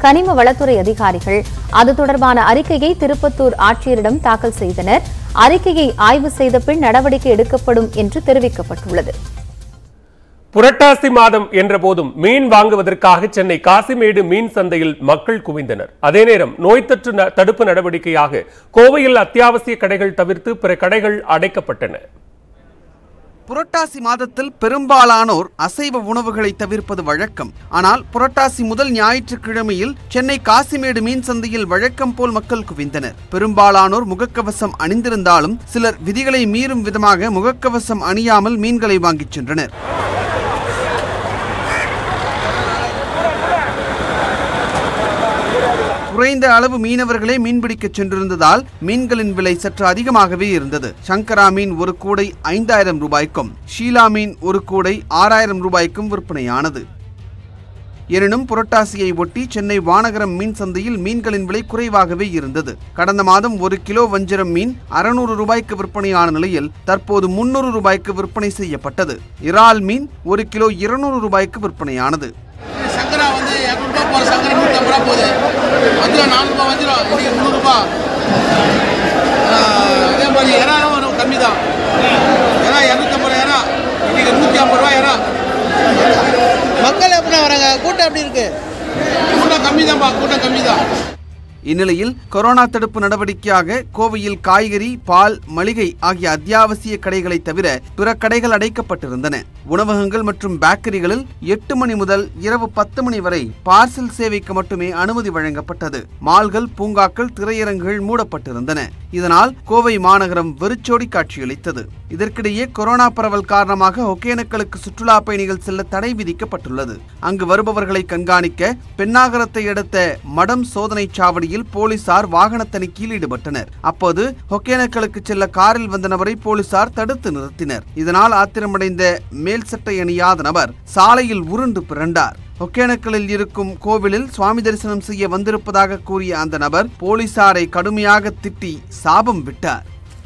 S12: கனிம வளத்துறை அதிகாரிகள் அது தொடர்பான அறிக்கையை திருப்பத்தூர் ஆட்சியரிடம் தாக்கல் செய்தனர். அறிக்கையை ஆய்வு செய்த பின் நடவடிக்கை எடுக்கப்படும் என்று தெரிவிக்கப்பட்டுள்ளது.
S1: புரட்டாசி மாதம் என்ற போதும் மீன் வாங்குவதற்காக சென்னை காசிமேடு மீன் சந்தையில் மக்கள் குவிந்தனர். அதே நேரம் நோய் தொற்று தடுப்பு நடவடிக்கையாக கோவையில் அத்தியாவசிய கடைகள் தவிர்த்து பிற கடைகள் அடைக்கப்பட்டன.
S8: புரட்டாசி மாதத்தில் பெரும்பாலானோர் அசைவ உணவுகளை தவிர்ப்பது வழக்கம். ஆனால் புரட்டாசி முதல் ஞாயிற்றுக்கிழமையில் சென்னை காசிமேடு மீன் சந்தையில் வழக்கம் போல் மக்கள் குவிந்தனர். பெரும்பாலானோர் முகக்கவசம் அணிந்திருந்தாலும் சிலர் விதிகளை மீறும் விதமாக முகக்கவசம் அணியாமல் மீன்களை வாங்கிச் சென்றனர். குறைந்த அளவு மீனவர்களே மீன்பிடிக்க சென்றிருந்ததால் மீன்களின் விலை சற்று அதிகமாகவே இருந்தது. சங்கரா மீன் ஒரு கூடை ஐந்தாயிரம் ரூபாய்க்கும் ஷீலா மீன் ஒரு கூடை ஆறாயிரம் ரூபாய்க்கும் விற்பனையானது. எனினும் புரட்டாசியை ஒட்டி சென்னை வானகரம் மீன் சந்தையில் மீன்களின் விலை குறைவாகவே இருந்தது. கடந்த மாதம் ஒரு கிலோ வஞ்சிரம் மீன் அறுநூறு ரூபாய்க்கு விற்பனையான நிலையில் தற்போது முன்னூறு ரூபாய்க்கு விற்பனை செய்யப்பட்டது. இறால் மீன் ஒரு கிலோ இருநூறு ரூபாய்க்கு விற்பனையானது.
S13: சங்கரா வந்து இரநூறுபா போகிற சங்கரா நூற்றி ஐம்பது ரூபா போகுது. வஞ்சிரம் நானூறுபா வஞ்சிரம் இன்னைக்கு முந்நூறுபா. அதே மாதிரி இறாலும் ஒரு கம்மி தான். இறா இரநூத்தம்பது இறா இன்னைக்கு நூற்றி ஐம்பது ரூபா இறா. மக்கள் எப்படி வராங்க? கூட்டம் எப்படி இருக்கு? கூட்டம் கம்மி தான்ப்பா, கூட்டம் கம்மி தான்.
S8: இந்நிலையில் கொரோனா தடுப்பு நடவடிக்கையாக கோவையில் காய்கறி, பால், மளிகை ஆகிய அத்தியாவசிய கடைகளை தவிர பிற கடைகள் அடைக்கப்பட்டிருந்தன. உணவகங்கள் மற்றும் பேக்கரிகளில் எட்டு மணி முதல் இரவு பத்து மணி வரை பார்சல் சேவைக்கு மட்டுமே அனுமதி வழங்கப்பட்டது. மால்கள், பூங்காக்கள், திரையரங்குகள் மூடப்பட்டிருந்தன. இதனால் கோவை மாநகரம் வெறிச்சோடி காட்சியளித்தது. இதற்கிடையே கொரோனா பரவல் காரணமாக ஒகேனக்கலுக்கு சுற்றுலா பயணிகள் செல்ல தடை விதிக்கப்பட்டுள்ளது. அங்கு வருபவர்களை கண்காணிக்க பென்னாகரத்தை அடுத்த மடம் சோதனை சாவடியில் போலீசார் வாகன தணிக்கையில் ஈடுபட்டனர். அப்போது ஒகேனக்கலுக்கு செல்ல காரில் வந்த நபரை போலீசார் தடுத்து நிறுத்தினர். இதனால் ஆத்திரமடைந்த மேல் சட்டை அணியாத நபர் சாலையில் உருண்டு பிறண்டார். ஒகேனக்கலில் இருக்கும் கோவிலில் சுவாமி தரிசனம் செய்ய வந்திருப்பதாக கூறிய அந்த நபர் போலீசாரை கடுமையாக திட்டி சாபம் விட்டார்.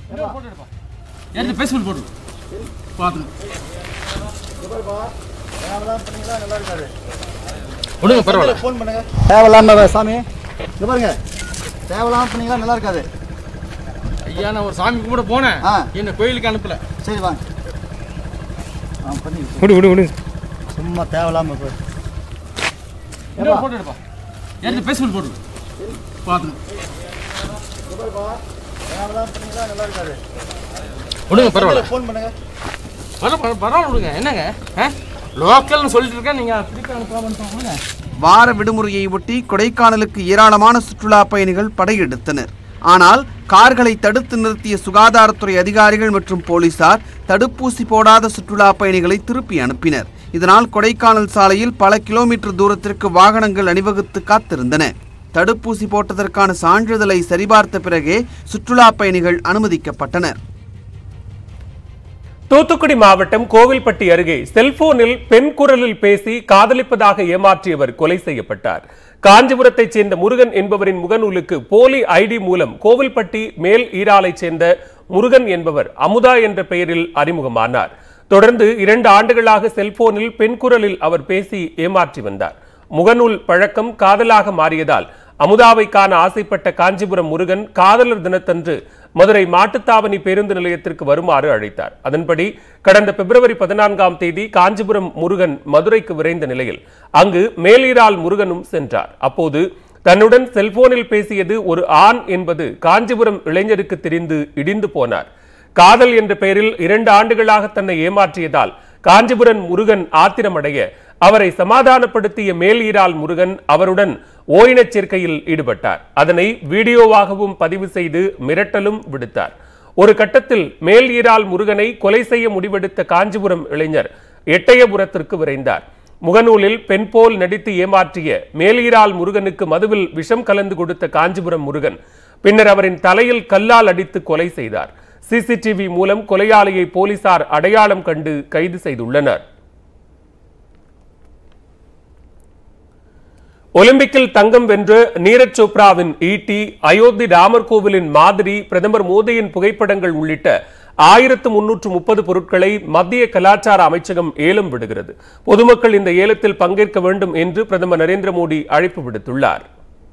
S14: தேவையில்லாம சாமி இங்க பாருங்க, தேவையில்லாம பண்ணீங்களா நல்லா இருக்காது. ஐயா நான் ஒரு சாமி கும்பிட போனேன், என்ன கோயிலுக்கு அனுப்பல. சரி வாங்க பண்ணி விடு விடு சும்மா தேவையில்லாம போய் போட்டு எடுப்பா. எடுத்து பேஸ்புல் போட்டு பாத்துங்க. தேவையில்லாம பண்ணீங்களா நல்லா இருக்காது. விடுங்க பரவாயில்ல, ஃபோன் பண்ணுங்க. பரவாயில்ல பரவாயில்ல விடுங்க. என்னங்க லோக்கல்னு சொல்லிட்டு இருக்கேன், நீங்க திருப்பி அனுப்பாம.
S8: வார விடுமுறையை ஒட்டி கொடைக்கானலுக்கு ஏராளமான சுற்றுலா பயணிகள் படையெடுத்தனர். ஆனால் கார்களை தடுத்து நிறுத்திய சுகாதாரத்துறை அதிகாரிகள் மற்றும் போலீசார் தடுப்பூசி போடாத சுற்றுலா பயணிகளை திருப்பி அனுப்பினர். இதனால் கொடைக்கானல் சாலையில் பல கிலோமீட்டர் தூரத்திற்கு வாகனங்கள் அணிவகுத்து காத்திருந்தன. தடுப்பூசி போட்டதற்கான சான்றிதழை சரிபார்த்த பிறகே சுற்றுலா பயணிகள் அனுமதிக்கப்பட்டனர்.
S1: தூத்துக்குடி மாவட்டம் கோவில்பட்டி அருகே செல்போனில் பெண் குரலில் பேசி காதலிப்பதாக ஏமாற்றியவர் கொலை செய்யப்பட்டார். காஞ்சிபுரத்தைச் சேர்ந்த முருகன் என்பவரின் முகநூலுக்கு போலி ஐடி மூலம் கோவில்பட்டி மேல் ஈராலைச் சேர்ந்த முருகன் என்பவர் அமுதா என்ற பெயரில் அறிமுகமானார். தொடர்ந்து இரண்டு ஆண்டுகளாக செல்போனில் பெண் குரலில் அவர் பேசி ஏமாற்றி வந்தார். முகநூல் பழக்கம் காதலாக மாறியதால் அமுதாவை காண ஆசைப்பட்ட காஞ்சிபுரம் முருகன் காதலர் தினத்தன்று மதுரை மாட்டுத்தாவணி பேருந்து நிலையத்திற்கு வருமாறு அழைத்தார். அதன்படி கடந்த பிப்ரவரி பதினான்காம் தேதி காஞ்சிபுரம் முருகன் மதுரைக்கு விரைந்த நிலையில் அங்கு மேலீரால் முருகனும் சென்றார். அப்போது தன்னுடன் செல்போனில் பேசியது ஒரு ஆண் என்பது காஞ்சிபுரம் இளைஞருக்கு தெரிந்து இடிந்து போனார். காதல் என்ற பெயரில் இரண்டு ஆண்டுகளாக தன்னை ஏமாற்றியதால் காஞ்சிபுரம் முருகன் ஆத்திரமடைய அவரை சமாதானப்படுத்திய மேலீரால் முருகன் அவருடன் ஓயினச் சேர்க்கையில் ஈடுபட்டார். அதனை வீடியோவாகவும் பதிவு செய்து மிரட்டலும் விடுத்தார். ஒரு கட்டத்தில் மேல் ஈரால் முருகனை கொலை செய்ய முடிவெடுத்த காஞ்சிபுரம் இளைஞர் எட்டயபுரத்திற்கு விரைந்தார். முகநூலில் பெண் போல் நடித்து ஏமாற்றிய மேலீரால் முருகனுக்கு மதுவில் விஷம் கலந்து கொடுத்த காஞ்சிபுரம் முருகன் பின்னர் அவரின் தலையில் கல்லால் அடித்து கொலை செய்தார். சிசிடிவி மூலம் கொலையாளியை போலீசார் அடையாளம் கண்டு கைது செய்துள்ளனர். ஒலிம்பிக்கில் தங்கம் வென்ற நீரஜ் சோப்ராவின் ஈட்டி, அயோத்தி ராமர் கோவிலின் மாதிரி, பிரதமர் மோடியின் புகைப்படங்கள் உள்ளிட்ட ஆயிரத்து முன்னூற்று முப்பது பொருட்களை மத்திய கலாச்சார அமைச்சகம் ஏலம் விடுகிறது. பொதுமக்கள் இந்த ஏலத்தில் பங்கேற்க வேண்டும் என்று பிரதமர் நரேந்திர மோடி அழைப்பு விடுத்துள்ளார்.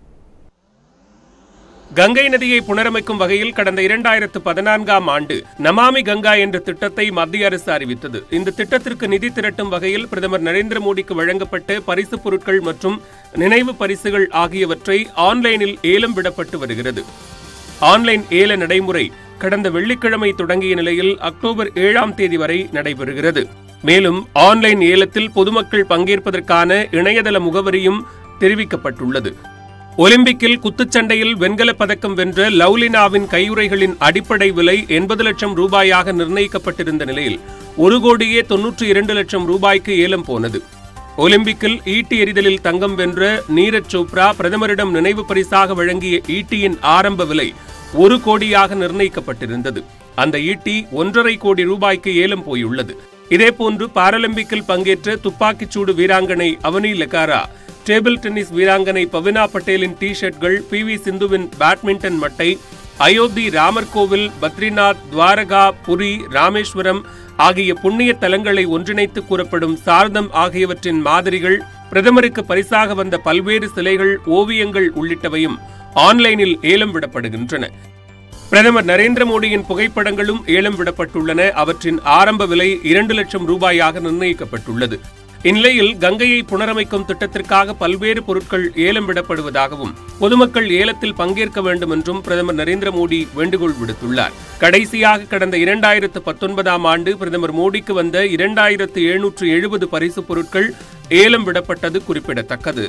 S1: கங்கை நதியை புனரமைக்கும் வகையில் கடந்த இரண்டாயிரத்து பதினான்காம் ஆண்டு நமாமி கங்கா என்ற திட்டத்தை மத்திய அரசு அறிவித்தது. இந்த திட்டத்திற்கு நிதி திரட்டும் வகையில் பிரதமர் நரேந்திர மோடிக்கு வழங்கப்பட்ட பரிசு பொருட்கள் மற்றும் நினைவு பரிசுகள் ஆகியவற்றை ஆன்லைனில் ஏலம் விடப்பட்டு வருகிறது. ஆன்லைன் ஏல நடைமுறை கடந்த வெள்ளிக்கிழமை தொடங்கிய நிலையில் அக்டோபர் ஏழாம் தேதி வரை நடைபெறுகிறது. மேலும் ஆன்லைன் ஏலத்தில் பொதுமக்கள் பங்கேற்பதற்கான இணையதள முகவரியும் தெரிவிக்கப்பட்டுள்ளது. ஒலிம்பிக்கில் குத்துச்சண்டையில் வெண்கலப் பதக்கம் வென்ற லவ்லினாவின் கையுறைகளின் அடிப்படை விலை எண்பது லட்சம் ரூபாயாக நிர்ணயிக்கப்பட்டிருந்த நிலையில் ஒரு கோடியே தொன்னூற்றி இரண்டு லட்சம் ரூபாய்க்கு ஏலம் போனது. ஒலிம்பிக்கில் ஈட்டி எறிதலில் தங்கம் வென்ற நீரஜ் சோப்ரா பிரதமரிடம் நினைவு பரிசாக வழங்கிய ஈட்டியின் ஆரம்ப விலை ஒரு கோடியாக நிர்ணயிக்கப்பட்டிருந்தது. அந்த ஈட்டி ஒன்றரை கோடி ரூபாய்க்கு ஏலம் போயுள்ளது. இதேபோன்று பாராலிம்பிக்கில் பங்கேற்ற துப்பாக்கிச்சூடு வீராங்கனை அவனி லெகாரா, டேபிள் டென்னிஸ் வீராங்கனை பவினா பட்டேலின் டி ஷர்ட்கள், பி வி சிந்துவின் பேட்மிண்டன் மட்டை, அயோத்தி, ராமர் கோவில், பத்ரிநாத், துவாரகா, புரி, ராமேஸ்வரம் ஆகிய புண்ணிய தலங்களை ஒன்றிணைத்து கூறப்படும் சாரதம் ஆகியவற்றின் மாதிரிகள், பிரதமருக்கு பரிசாக வந்த பல்வேறு சிலைகள், ஓவியங்கள் உள்ளிட்டவையும் ஆன்லைனில் ஏலம் விடப்படுகின்றன. பிரதமர் நரேந்திர மோடியின் புகைப்படங்களும் ஏலம் விடப்பட்டுள்ளன. அவற்றின் ஆரம்ப விலை இரண்டு லட்சம் ரூபாயாக நிர்ணயிக்கப்பட்டுள்ளது. இந்நிலையில் கங்கையை புனரமைக்கும் திட்டத்திற்காக பல்வேறு பொருட்கள் ஏலம் விடப்படுவதாகவும் பொதுமக்கள் ஏலத்தில் பங்கேற்க வேண்டும் என்றும் பிரதமர் நரேந்திர மோடி வேண்டுகோள் விடுத்துள்ளார். கடைசியாக கடந்த இரண்டாயிரத்து பத்தொன்பதாம் ஆண்டு பிரதமர் மோடிக்கு வந்த இரண்டாயிரத்து எழுநூற்று எழுபது பரிசு பொருட்கள் ஏலம் விடப்பட்டது குறிப்பிடத்தக்கது.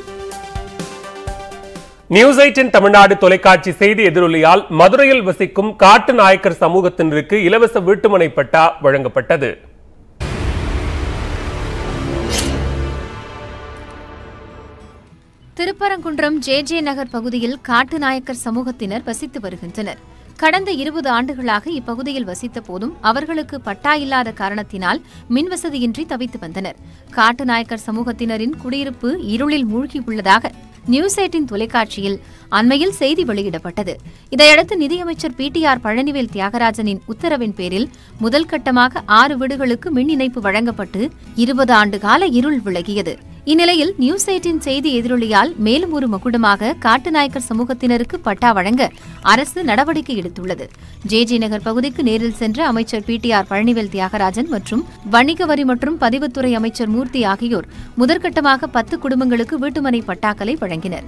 S1: நியூஸ் எய்ட்டீன் தமிழ்நாடு தொலைக்காட்சி செய்தி எதிரொலியால் மதுரையில் வசிக்கும் காட்டு நாயக்கர் சமூகத்தினருக்கு இலவச வீட்டுமனை பட்டா வழங்கப்பட்டது.
S12: திருப்பரங்குன்றம் ஜே ஜே நகர் பகுதியில் காட்டு நாயக்கர் சமூகத்தினர் வசித்து வருகின்றனர். கடந்த இருபது ஆண்டுகளாக இப்பகுதியில் வசித்த போதும் அவர்களுக்கு பட்டா இல்லாத காரணத்தினால் மின்வசதியின்றி தவித்து வந்தனர். காட்டு நாயக்கர் சமூகத்தினரின் குடியிருப்பு இருளில் மூழ்கியுள்ளதாக நியூஸ் எய்ட்டீன் தொலைக்காட்சியில் அண்மையில் செய்தி வெளியிடப்பட்டது. இதையடுத்து நிதியமைச்சர் பி டி ஆர் பழனிவேல் தியாகராஜனின் உத்தரவின் பேரில் முதல் கட்டமாக ஆறு வீடுகளுக்கு மின் இணைப்பு வழங்கப்பட்டு இருபது ஆண்டு கால இருள் விலகியது. இந்நிலையில் நியூஸ் எய்ட்டீன் செய்தி எதிரொலியால் மேலும் ஒரு மகுடமாக காட்டுநாயக்கர் சமூகத்தினருக்கு பட்டா வழங்க அரசு நடவடிக்கை எடுத்துள்ளது. ஜே ஜே நகர் பகுதிக்கு நேரில் சென்ற அமைச்சர் P T R Palanivel Thiagarajan மற்றும் வணிக வரி மற்றும் பதிவுத்துறை அமைச்சர் மூர்த்தி ஆகியோர் முதற்கட்டமாக பத்து குடும்பங்களுக்கு வீட்டுமனை பட்டாக்களை வழங்கினர்.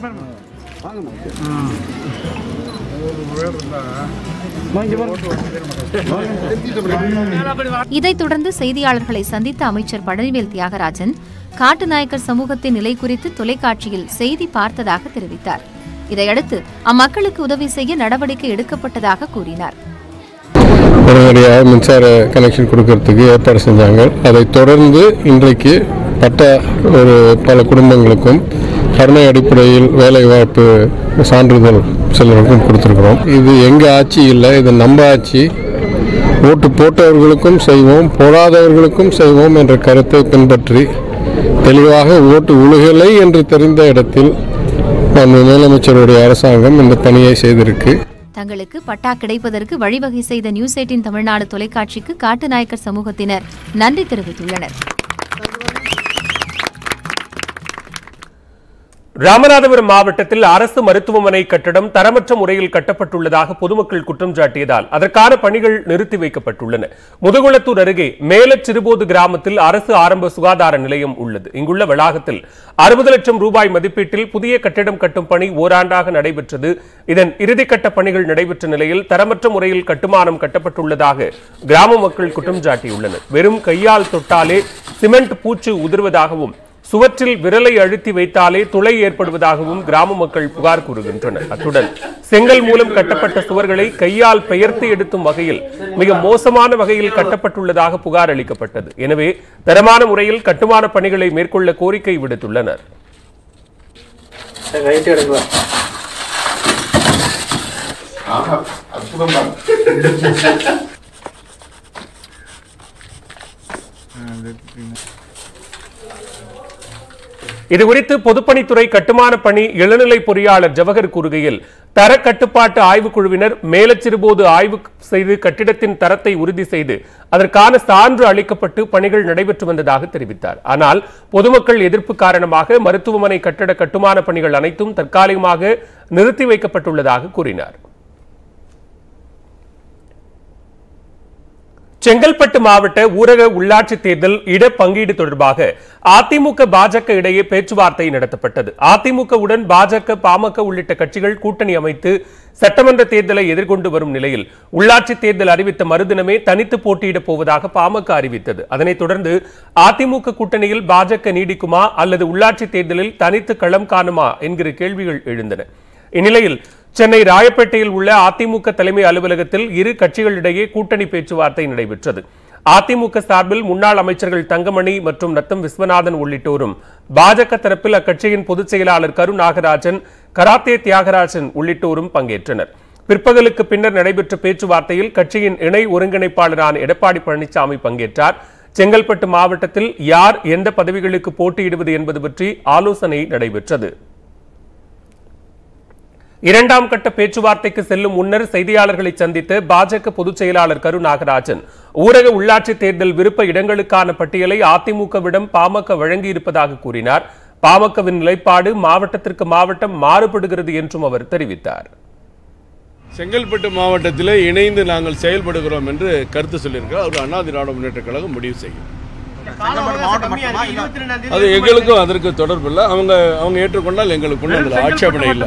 S12: இதைத் தொடர்ந்து செய்தியாளர்களை சந்தித்த அமைச்சர் பழனிவேல் தியாகராஜன் காட்டுநாயக்கர் சமூகத்தின் நிலை குறித்து தொலைக்காட்சியில் செய்தி பார்த்ததாக தெரிவித்தார். இதையடுத்து அம்மக்களுக்கு உதவி செய்ய நடவடிக்கை எடுக்கப்பட்டதாக கூறினார்.
S15: உடனடியாக மின்சார கனெக்ஷன் கொடுக்கறதுக்கு ஏற்பாடு செஞ்சாங்க. அதைத் தொடர்ந்து இன்றைக்கு பட்ட ஒரு பல குடும்பங்களுக்கும் கருணை அடிப்படையில் வேலைவாய்ப்பு சான்றிதழ் சிலருக்கும் கொடுத்துருக்குறோம். இது எங்கள் ஆட்சி இல்லை, இது நம்ம ஆட்சி. ஓட்டு போட்டவர்களுக்கும் செய்வோம், போடாதவர்களுக்கும் செய்வோம் என்ற கருத்தை பின்பற்றி தெளிவாக ஓட்டு உழுகலை என்று தெரிந்த இடத்தில் முதலமைச்சருடைய அரசாங்கம் இந்த பணியை செய்திருக்கு.
S12: தங்களுக்கு பட்டா கிடைப்பதற்கு வழிவகை செய்த நியூஸ் எய்ட்டீன் தமிழ்நாடு தொலைக்காட்சிக்கு காட்டுநாயக்கர் சமூகத்தினர் நன்றி தெரிவித்துள்ளனர்.
S1: ராமநாதபுரம் மாவட்டத்தில் அரசு மருத்துவமனை கட்டடம் தரமற்ற முறையில் கட்டப்பட்டுள்ளதாக பொதுமக்கள் குற்றம் சாட்டியதால் அதற்கான பணிகள் நிறுத்தி வைக்கப்பட்டுள்ளன. முதுகுளத்தூர் அருகே மேலச்சிறுபோது கிராமத்தில் அரசு ஆரம்ப சுகாதார நிலையம் உள்ளது. இங்குள்ள வளாகத்தில் அறுபது லட்சம் ரூபாய் மதிப்பீட்டில் புதிய கட்டிடம் கட்டும் பணி ஓராண்டாக நடைபெற்றது. இதன் இறுதிக்கட்ட பணிகள் நடைபெற்ற நிலையில் தரமற்ற முறையில் கட்டுமானம் கட்டப்பட்டுள்ளதாக கிராம மக்கள் குற்றம் சாட்டியுள்ளனர். வெறும் கையால் தொட்டாலே சிமெண்ட் பூச்சு உதிர்வதாகவும் சுவற்றில் விரலை அழுத்தி வைத்தாலே துளை ஏற்படுவதாகவும் கிராம மக்கள் புகார் கூறுகின்றனர். அத்துடன் செங்கல் மூலம் கட்டப்பட்ட சுவர்களை கையால் பெயர்த்து எடுத்தும் வகையில் மிக மோசமான வகையில் கட்டப்பட்டுள்ளதாக புகார் அளிக்கப்பட்டது. எனவே தரமான முறையில் கட்டுமான பணிகளை மேற்கொள்ள கோரிக்கை விடுத்துள்ளனர். இதுகுறித்து பொதுப்பணித்துறை கட்டுமான பணி இளநிலை பொறியாளர் ஜவஹர் கூறுகையில், தர கட்டுப்பாட்டு ஆய்வுக்குழுவினர் மேலச்சிறுபோது ஆய்வு செய்து கட்டிடத்தின் தரத்தை உறுதி செய்து அதற்கான சான்று அளிக்கப்பட்டு பணிகள் நடைபெற்று வந்ததாக தெரிவித்தார். ஆனால் பொதுமக்கள் எதிர்ப்பு காரணமாக மருத்துவமனை கட்டட கட்டுமான பணிகள் அனைத்தும் தற்காலிகமாக நிறுத்தி வைக்கப்பட்டுள்ளதாக கூறினார். செங்கல்பட்டு மாவட்ட ஊரக உள்ளாட்சி தேர்தல் இடப்பங்கீடு தொடர்பாக அதிமுக பாஜக இடையே பேச்சுவார்த்தை நடத்தப்பட்டது. அதிமுகவுடன் பாஜக, பாமக உள்ளிட்ட கட்சிகள் கூட்டணி அமைத்து சட்டமன்ற தேர்தலை எதிர்கொண்டு வரும் நிலையில் உள்ளாட்சி தேர்தல் அறிவித்த மறுதினமே தனித்து போட்டியிடப் போவதாக பாமக அறிவித்தது. அதனைத் தொடர்ந்து அதிமுக கூட்டணியில் பாஜக நீடிக்குமா அல்லது உள்ளாட்சி தேர்தலில் தனித்து களம் காணுமா என்கிற கேள்விகள் எழுந்தன. இந்நிலையில் சென்னை ராயப்பேட்டையில் உள்ள அதிமுக தலைமை அலுவலகத்தில் இரு கட்சிகளிடையே கூட்டணி பேச்சுவார்த்தை நடைபெற்றது. அதிமுக சார்பில் முன்னாள் அமைச்சர்கள் தங்கமணி மற்றும் நத்தம் விஸ்வநாதன் உள்ளிட்டோரும், பாஜக தரப்பில் அக்கட்சியின் பொதுச் செயலாளர் கரு நாகராஜன், கராத்தே தியாகராஜன் உள்ளிட்டோரும் பங்கேற்றனர். பிற்பகலுக்கு பின்னர் நடைபெற்ற பேச்சுவார்த்தையில் கட்சியின் இணை ஒருங்கிணைப்பாளரான எடப்பாடி பழனிசாமி பங்கேற்றார். செங்கல்பட்டு மாவட்டத்தில் யார் எந்த பதவிகளுக்கு போட்டியிடுவது என்பது பற்றி ஆலோசனை நடைபெற்றது. இரண்டாம் கட்ட பேச்சுவார்த்தைக்கு செல்லும் முன்னர் செய்தியாளர்களை சந்தித்த பாஜக பொதுச் செயலாளர் கரு நாகராஜன், ஊரக உள்ளாட்சி தேர்தல் விருப்ப இடங்களுக்கான பட்டியலை அதிமுகவிடம் பாமக வழங்கியிருப்பதாக கூறினார். பாமகவின் நிலைப்பாடு மாவட்டத்திற்கு மாவட்டம் மாறுபடுகிறது என்றும் அவர் தெரிவித்தார்.
S16: செங்கல்பட்டு மாவட்டத்தில் இணைந்து நாங்கள் செயல்படுகிறோம் என்று கருத்து சொல்லியிருக்கிறார். அவர் அண்ணா திராவிட முன்னேற்ற கழகம் முடிவு செய்யும். அது எங்களுக்கும் அதற்கு தொடர்பு இல்லை. அவங்க அவங்க ஏற்றுக்கொண்டால் எங்களுக்கு அதில் ஆட்சேபனை இல்லை.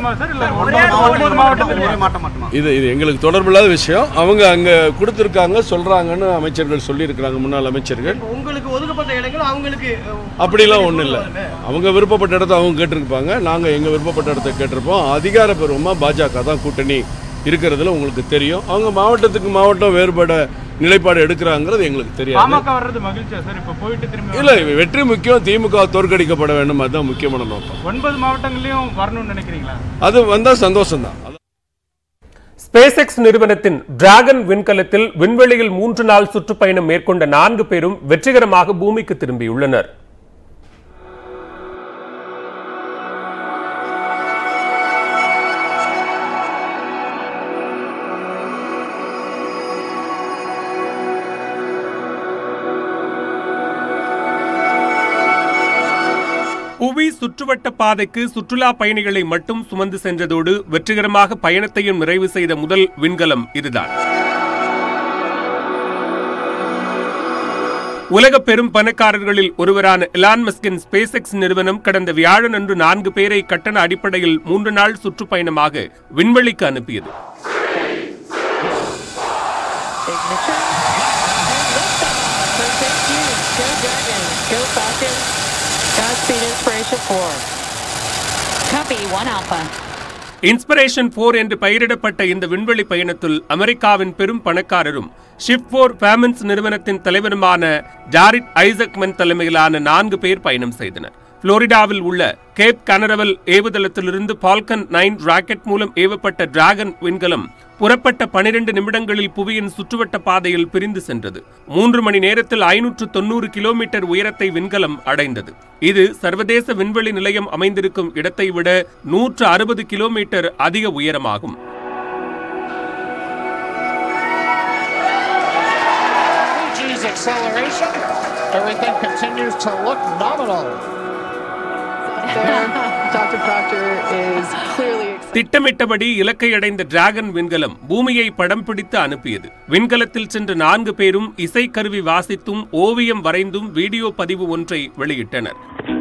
S16: இது இது எங்களுக்கு தொடர்பு இல்லாத விஷயம். அவங்க அங்கே கொடுத்துருக்காங்க, சொல்றாங்கன்னு அமைச்சர்கள் சொல்லியிருக்கிறாங்க, முன்னாள் அமைச்சர்கள். உங்களுக்கு ஒதுக்கப்பட்ட இடங்கள் அவங்களுக்கு அப்படிலாம் ஒன்றும் இல்லை. அவங்க விருப்பப்பட்ட இடத்த அவங்க கேட்டிருப்பாங்க, நாங்கள் எங்கள் விருப்பப்பட்ட இடத்த கேட்டிருப்போம். அதிகாரப்பூர்வமாக பாஜக தான் கூட்டணி இருக்கிறதுல உங்களுக்கு தெரியும். அவங்க மாவட்டத்துக்கு மாவட்டம் வேறுபட நிலைப்பாடு எடுக்கிறாங்கிறது எங்களுக்கு தெரியாது. இல்ல, வெற்றி முக்கியம், திமுக தோற்கடிக்கப்பட வேண்டும், அதுதான் முக்கியமான நோக்கம். ஒன்பது மாவட்டங்களையும் வரணும்னு நினைக்கிறீங்களா? அது வந்தா சந்தோஷம் தான்.
S1: ஸ்பேஸ் எக்ஸ் நிறுவனத்தின் டிராகன் விண்கலத்தில் விண்வெளியில் மூன்று நாள் சுற்றுப்பயணம் மேற்கொண்ட நான்கு பேரும் வெற்றிகரமாக பூமிக்கு திரும்பியுள்ளனர். புவி சுற்றுவட்ட பாதைக்கு சுற்றுலா பயணிகளை மட்டும் சுமந்து சென்றதோடு வெற்றிகரமாக பயணத்தையும் நிறைவு செய்த முதல் விண்கலம் இதுதான். உலக பெரும் பணக்காரர்களில் ஒருவரான எலான் மஸ்கின் ஸ்பேஸ் எக்ஸ் நிறுவனம் கடந்த வியாழனன்று நான்கு பேரை கட்டண அடிப்படையில் மூன்று நாள் சுற்றுப்பயணமாக விண்வெளிக்கு அனுப்பியது. இன்ஸ்பிரேஷன் போர் என்று பெயரிடப்பட்ட இந்த விண்வெளி பயணத்தில் அமெரிக்காவின் பெரும் பணக்காரரும் ஷிப் போர் ஃபேமன்ஸ் நிறுவனத்தின் தலைவருமான ஜாரிட் ஐசக்மன் தலைமையிலான நான்கு பேர் பயணம் செய்தனர். புளோரிடாவில் உள்ள கேப் கனரவல் ஏவுதளத்திலிருந்து பால்கன் நைன் ராக்கெட் மூலம் ஏவப்பட்ட டிராகன் விண்கலம் புறப்பட்ட பனிரெண்டு நிமிடங்களில் புவியின் சுற்றுவட்ட பாதையில் பிரிந்து சென்றது. மூன்று மணி நேரத்தில் ஐநூற்று தொன்னூறு கிலோமீட்டர் உயரத்தை விண்கலம் அடைந்தது. இது சர்வதேச விண்வெளி நிலையம் அமைந்திருக்கும் இடத்தை விட நூற்று அறுபது கிலோமீட்டர் அதிக உயரமாகும். திட்டமிட்டபடி இலக்கை அடைந்த டிராகன் விண்கலம் பூமியை படம் பிடித்து அனுப்பியது. விண்கலத்தில் சென்ற நான்கு பேரும் இசைக்கருவி வாசித்தும் ஓவியம் வரைந்தும் வீடியோ பதிவு ஒன்றை வெளியிட்டனர்.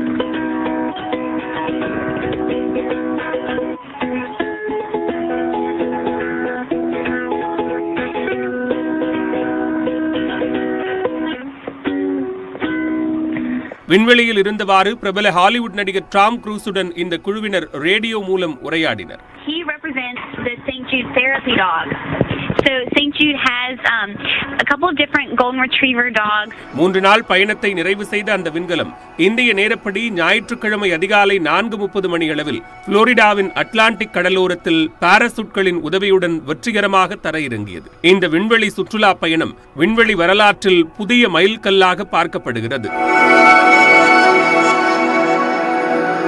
S1: விண்வெளியில் இருந்தவாறு பிரபல ஹாலிவுட் நடிகர் டாம் க்ரூஸுடன் இந்த குழுவினர் ரேடியோ மூலம் உரையாடினர்.
S17: He represents the Saint Jude therapy dog. So Saint Jude has um, a couple of different golden retriever dogs.
S1: மூன்று நாள் பயணத்தை நிறைவு செய்த அந்த விண்கலம் இந்திய நேரப்படி ஞாயிற்றுக்கிழமை அதிகாலை நான்கு முப்பது மணி அளவில் புளோரிடாவின் அட்லாண்டிக் கடலோரத்தில் பாராசூட்களின் உதவியுடன் வெற்றிகரமாக தரையிறங்கியது. இந்த விண்வெளி சுற்றுலா பயணம் விண்வெளி வரலாற்றில் புதிய மைல்கல்லாக பார்க்கப்படுகிறது.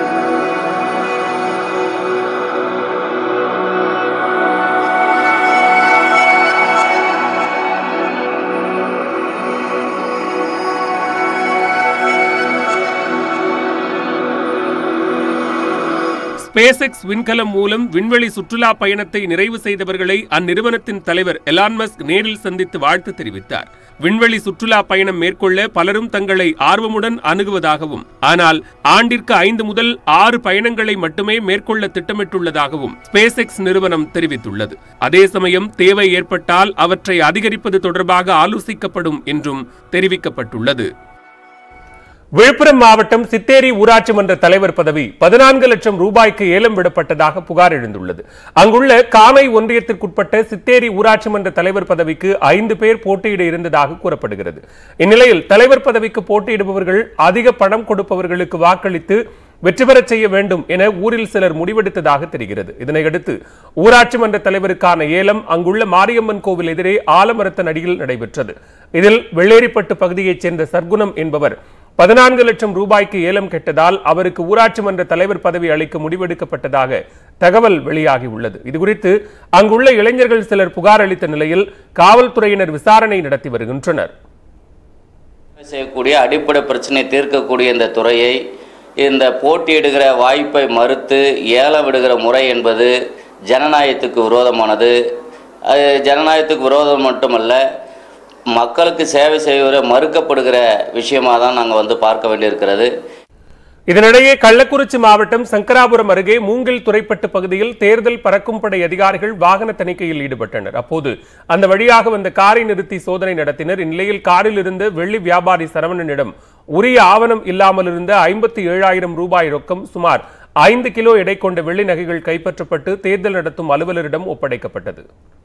S1: ஸ்பேஸ் எக்ஸ் விண்கலம் மூலம் விண்வெளி சுற்றுலா பயணத்தை நிறைவு செய்தவர்களை அந்நிறுவனத்தின் தலைவர் எலான் மஸ்க் நேரில் சந்தித்து வாழ்த்து தெரிவித்தார். விண்வெளி சுற்றுலா பயணம் மேற்கொள்ள பலரும் தங்களை ஆர்வமுடன் அணுகுவதாகவும், ஆனால் ஆண்டிற்கு ஐந்து முதல் ஆறு பயணங்களை மட்டுமே மேற்கொள்ள திட்டமிட்டுள்ளதாகவும் ஸ்பேஸ் எக்ஸ் நிறுவனம் தெரிவித்துள்ளது. அதே சமயம் தேவை ஏற்பட்டால் அவற்றை அதிகரிப்பது தொடர்பாக ஆலோசிக்கப்படும் என்றும் தெரிவிக்கப்பட்டுள்ளது. விழுப்புரம் மாவட்டம் சித்தேரி ஊராட்சி மன்ற தலைவர் பதவி பதினான்கு லட்சம் ரூபாய்க்கு ஏலம் விடப்பட்டதாக புகார் எழுந்துள்ளது. அங்குள்ள கானை ஒன்றியத்திற்குட்பட்ட சித்தேரி ஊராட்சி மன்ற தலைவர் பதவிக்கு ஐந்து பேர் போட்டியிட இருந்ததாக கூறப்படுகிறது. இந்நிலையில் தலைவர் பதவிக்கு போட்டியிடுபவர்கள் அதிக பணம் கொடுப்பவர்களுக்கு வாக்களித்து வெற்றி பெறச் செய்ய வேண்டும் என ஊரில் சிலர் முடிவெடுத்ததாக தெரிகிறது. இதனையடுத்து ஊராட்சி மன்ற தலைவருக்கான ஏலம் அங்குள்ள மாரியம்மன் கோவில் எதிரே ஆலமரத்தன் அடியில் நடைபெற்றது. இதில் வெள்ளேரிப்பட்டு பகுதியைச் சேர்ந்த சர்க்குணம் என்பவர் பதினான்கு லட்சம் ரூபாய்க்கு ஏலம் கேட்டதால் அவருக்கு ஊராட்சி மன்ற தலைவர் பதவி அளிக்க முடிவெடுக்கப்பட்டதாக தகவல் வெளியாகியுள்ளது. இதுகுறித்து அங்குள்ள இளைஞர்கள் சிலர் புகார் அளித்த நிலையில் காவல்துறையினர் விசாரணை நடத்தி வருகின்றனர்.
S18: செய்யக்கூடிய அடிப்படை பிரச்சனை தீர்க்கக்கூடிய இந்த துறையை இந்த போட்டியிடுகிற வாய்ப்பை மறுத்து ஏலம் விடுகிற முறை என்பது ஜனநாயகத்துக்கு விரோதமானது. அது ஜனநாயகத்துக்கு விரோதம் மட்டுமல்ல, மக்களுக்கு சேவை செய்வதை மறுக்கப்படுகிற விஷயமாக தான் நாங்கள் வந்து பார்க்க வேண்டியிருக்கிறது.
S1: இதனிடையே கள்ளக்குறிச்சி மாவட்டம் சங்கராபுரம் அருகே மூங்கில் துறைப்பட்டு பகுதியில் தேர்தல் பறக்கும் படை அதிகாரிகள் வாகன தணிக்கையில் ஈடுபட்டனர். அப்போது அந்த வழியாக வந்த காரை நிறுத்தி சோதனை நடத்தினர். இந்நிலையில் காரில் இருந்த வெள்ளி வியாபாரி சரவணனிடம் உரிய ஆவணம் இல்லாமல் இருந்த ஐம்பத்தி ஏழாயிரம் ரூபாய் ரொக்கம், சுமார் ஐந்து கிலோ எடை கொண்ட வெள்ளி நகைகள் கைப்பற்றப்பட்டு தேர்தல் நடத்தும் அலுவலரிடம் ஒப்படைக்கப்பட்டது.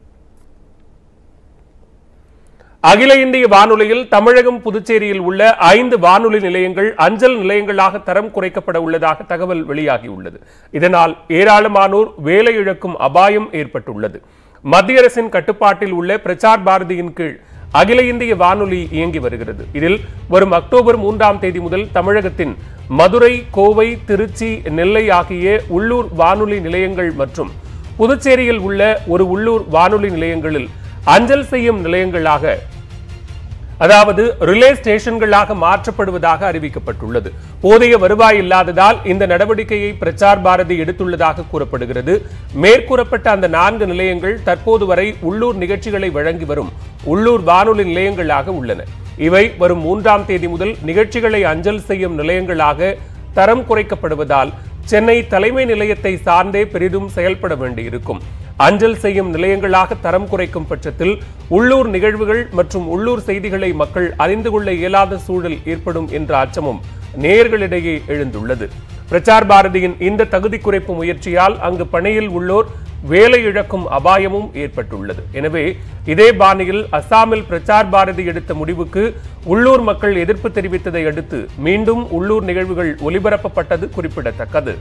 S1: அகில இந்திய வானொலியில் தமிழகம் புதுச்சேரியில் உள்ள ஐந்து வானொலி நிலையங்கள் அஞ்சல் நிலையங்களாக தரம் குறைக்கப்பட உள்ளதாக தகவல் வெளியாகியுள்ளது. இதனால் ஏராளமானோர் வேலை இழக்கும் அபாயம் ஏற்பட்டுள்ளது. மத்திய அரசின் கட்டுப்பாட்டில் உள்ள பிரசார் பாரதியின் கீழ் அகில இந்திய வானொலி இயங்கி வருகிறது. இதில் வரும் அக்டோபர் மூன்றாம் தேதி முதல் தமிழகத்தின் மதுரை, கோவை, திருச்சி, நெல்லை ஆகிய உள்ளூர் வானொலி நிலையங்கள் மற்றும் புதுச்சேரியில் உள்ள ஒரு உள்ளூர் வானொலி நிலையங்களில் அஞ்சல் செய்யும் நிலையங்களாக, அதாவது ரிலே ஸ்டேஷன்களாக மாற்றப்படுவதாக அறிவிக்கப்பட்டுள்ளது. போதிய வருவாய் இல்லாததால் இந்த நடவடிக்கையை பிரசார் பாரதி எடுத்துள்ளதாக கூறப்படுகிறது. மேற்கூறப்பட்ட அந்த நான்கு நிலையங்கள் தற்போது வரை உள்ளூர் நிகழ்ச்சிகளை வழங்கி வரும் உள்ளூர் வானொலி நிலையங்களாக உள்ளன. இவை வரும் மூன்றாம் தேதி முதல் நிகழ்ச்சிகளை அஞ்சல் செய்யும் நிலையங்களாக தரம் குறைக்கப்படுவதால் சென்னை தலைமை நிலையத்தை சார்ந்தே பெரிதும் செயல்பட வேண்டியிருக்கும். அஞ்சல் செய்யும் நிலையங்களாக தரம் குறைக்கும் பட்சத்தில் உள்ளூர் நிகழ்வுகள் மற்றும் உள்ளூர் செய்திகளை மக்கள் அறிந்து கொள்ள இயலாத சூழல் ஏற்படும் என்ற அச்சமும் நேயர்களிடையே எழுந்துள்ளது. பிரசார் பாரதியின் இந்த தகுதி குறைப்பு முயற்சியால் அங்கு பணியில் உள்ளோர் வேலை இழக்கும் அபாயமும் ஏற்பட்டுள்ளது. எனவே இதே பாணியில் அசாமில் பிரசார் பாரதி எடுத்த முடிவுக்கு உள்ளூர் மக்கள் எதிர்ப்பு தெரிவித்ததை அடுத்து மீண்டும் உள்ளூர் நிகழ்வுகள் ஒலிபரப்பப்பட்டது குறிப்பிடத்தக்கது.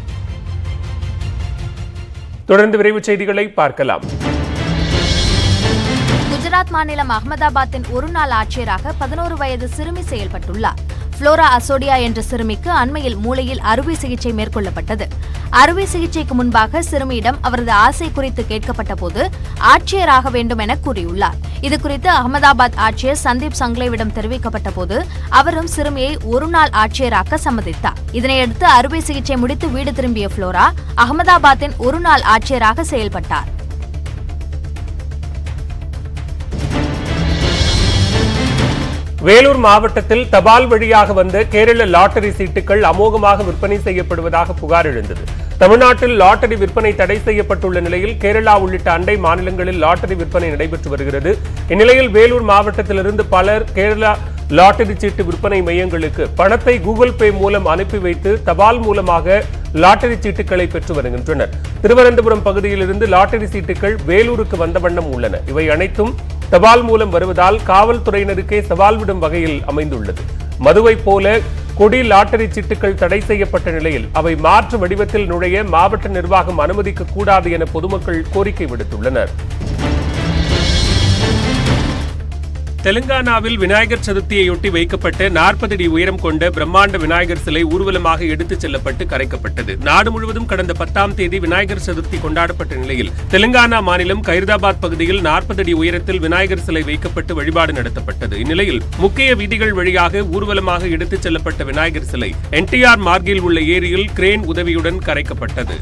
S1: தொடர்ந்து விரைவுச் செய்திகளை பார்க்கலாம்.
S9: குஜராத் மாநிலம் அகமதாபாத்தின் ஒருநாள் ஆட்சியராக பதினோரு வயது சிறுமி செயல்பட்டுள்ளார். புளோரா அசோடியா என்ற சிறுமிக்கு அண்மையில் மூளையில் அறுவை சிகிச்சை மேற்கொள்ளப்பட்டது. அறுவை சிகிச்சைக்கு முன்பாக சிறுமியிடம் அவரது ஆசை குறித்து கேட்கப்பட்ட போது ஆட்சியராக வேண்டும் என கூறியுள்ளார். இதுகுறித்து அகமதாபாத் ஆட்சியர் சந்தீப் சங்லேவிடம் தெரிவிக்கப்பட்ட போது அவரும் சிறுமியை ஒருநாள் ஆட்சியராக்க சம்மதித்தார். இதனையடுத்து அறுவை சிகிச்சை முடித்து வீடு திரும்பிய புளோரா அகமதாபாத்தின் ஒருநாள் ஆட்சியராக செயல்பட்டார்.
S1: வேலூர் மாவட்டத்தில் தபால் வழியாக வந்த கேரள லாட்டரி சீட்டுகள் அமோகமாக விற்பனை செய்யப்படுவதாக புகார் எழுந்தது. தமிழ்நாட்டில் லாட்டரி விற்பனை தடை செய்யப்பட்டுள்ள நிலையில் கேரளா உள்ளிட்ட அண்டை மாநிலங்களில் லாட்டரி விற்பனை நடைபெற்று வருகிறது. இந்நிலையில் வேலூர் மாவட்டத்திலிருந்து பலர் கேரளா லாட்டரி சீட்டு விற்பனை மையங்களுக்கு பணத்தை கூகுள் பே மூலம் அனுப்பி வைத்து தபால் மூலமாக லாட்டரி சீட்டுகளை பெற்று வருகின்றனர். திருவனந்தபுரம் பகுதியிலிருந்து லாட்டரி சீட்டுகள் வேலூருக்கு வந்த வண்ணம் உள்ளன. இவை அனைத்தும் தபால் மூலம் வருவதால் காவல்துறையினருக்கே சவால் விடும் வகையில் அமைந்துள்ளது. மதுவை போல கொடி லாட்டரி சீட்டுகள் தடை செய்யப்பட்ட நிலையில் அவை மாற்று வடிவத்தில் நுழைய மாவட்ட நிர்வாகம் அனுமதிக்க கூடாது என பொதுமக்கள் கோரிக்கை விடுத்துள்ளனர். தெலுங்கானாவில் விநாயகர் சதுர்த்தியையொட்டி வைக்கப்பட்ட நாற்பது அடி உயரம் கொண்ட பிரம்மாண்ட விநாயகர் சிலை ஊர்வலமாக எடுத்துச் செல்லப்பட்டு கரைக்கப்பட்டது. நாடு முழுவதும் கடந்த பத்தாம் தேதி விநாயகர் சதுர்த்தி கொண்டாடப்பட்ட நிலையில் தெலுங்கானா மாநிலம் கைரதாபாத் பகுதியில் நாற்பது அடி உயரத்தில் விநாயகர் சிலை வைக்கப்பட்டு வழிபாடு நடத்தப்பட்டது. இந்நிலையில் முக்கிய வீதிகள் வழியாக ஊர்வலமாக எடுத்துச் செல்லப்பட்ட விநாயகர் சிலை என் டி ஆர் மார்கில் உள்ள ஏரியில் கிரேன் உதவியுடன் கரைக்கப்பட்டது.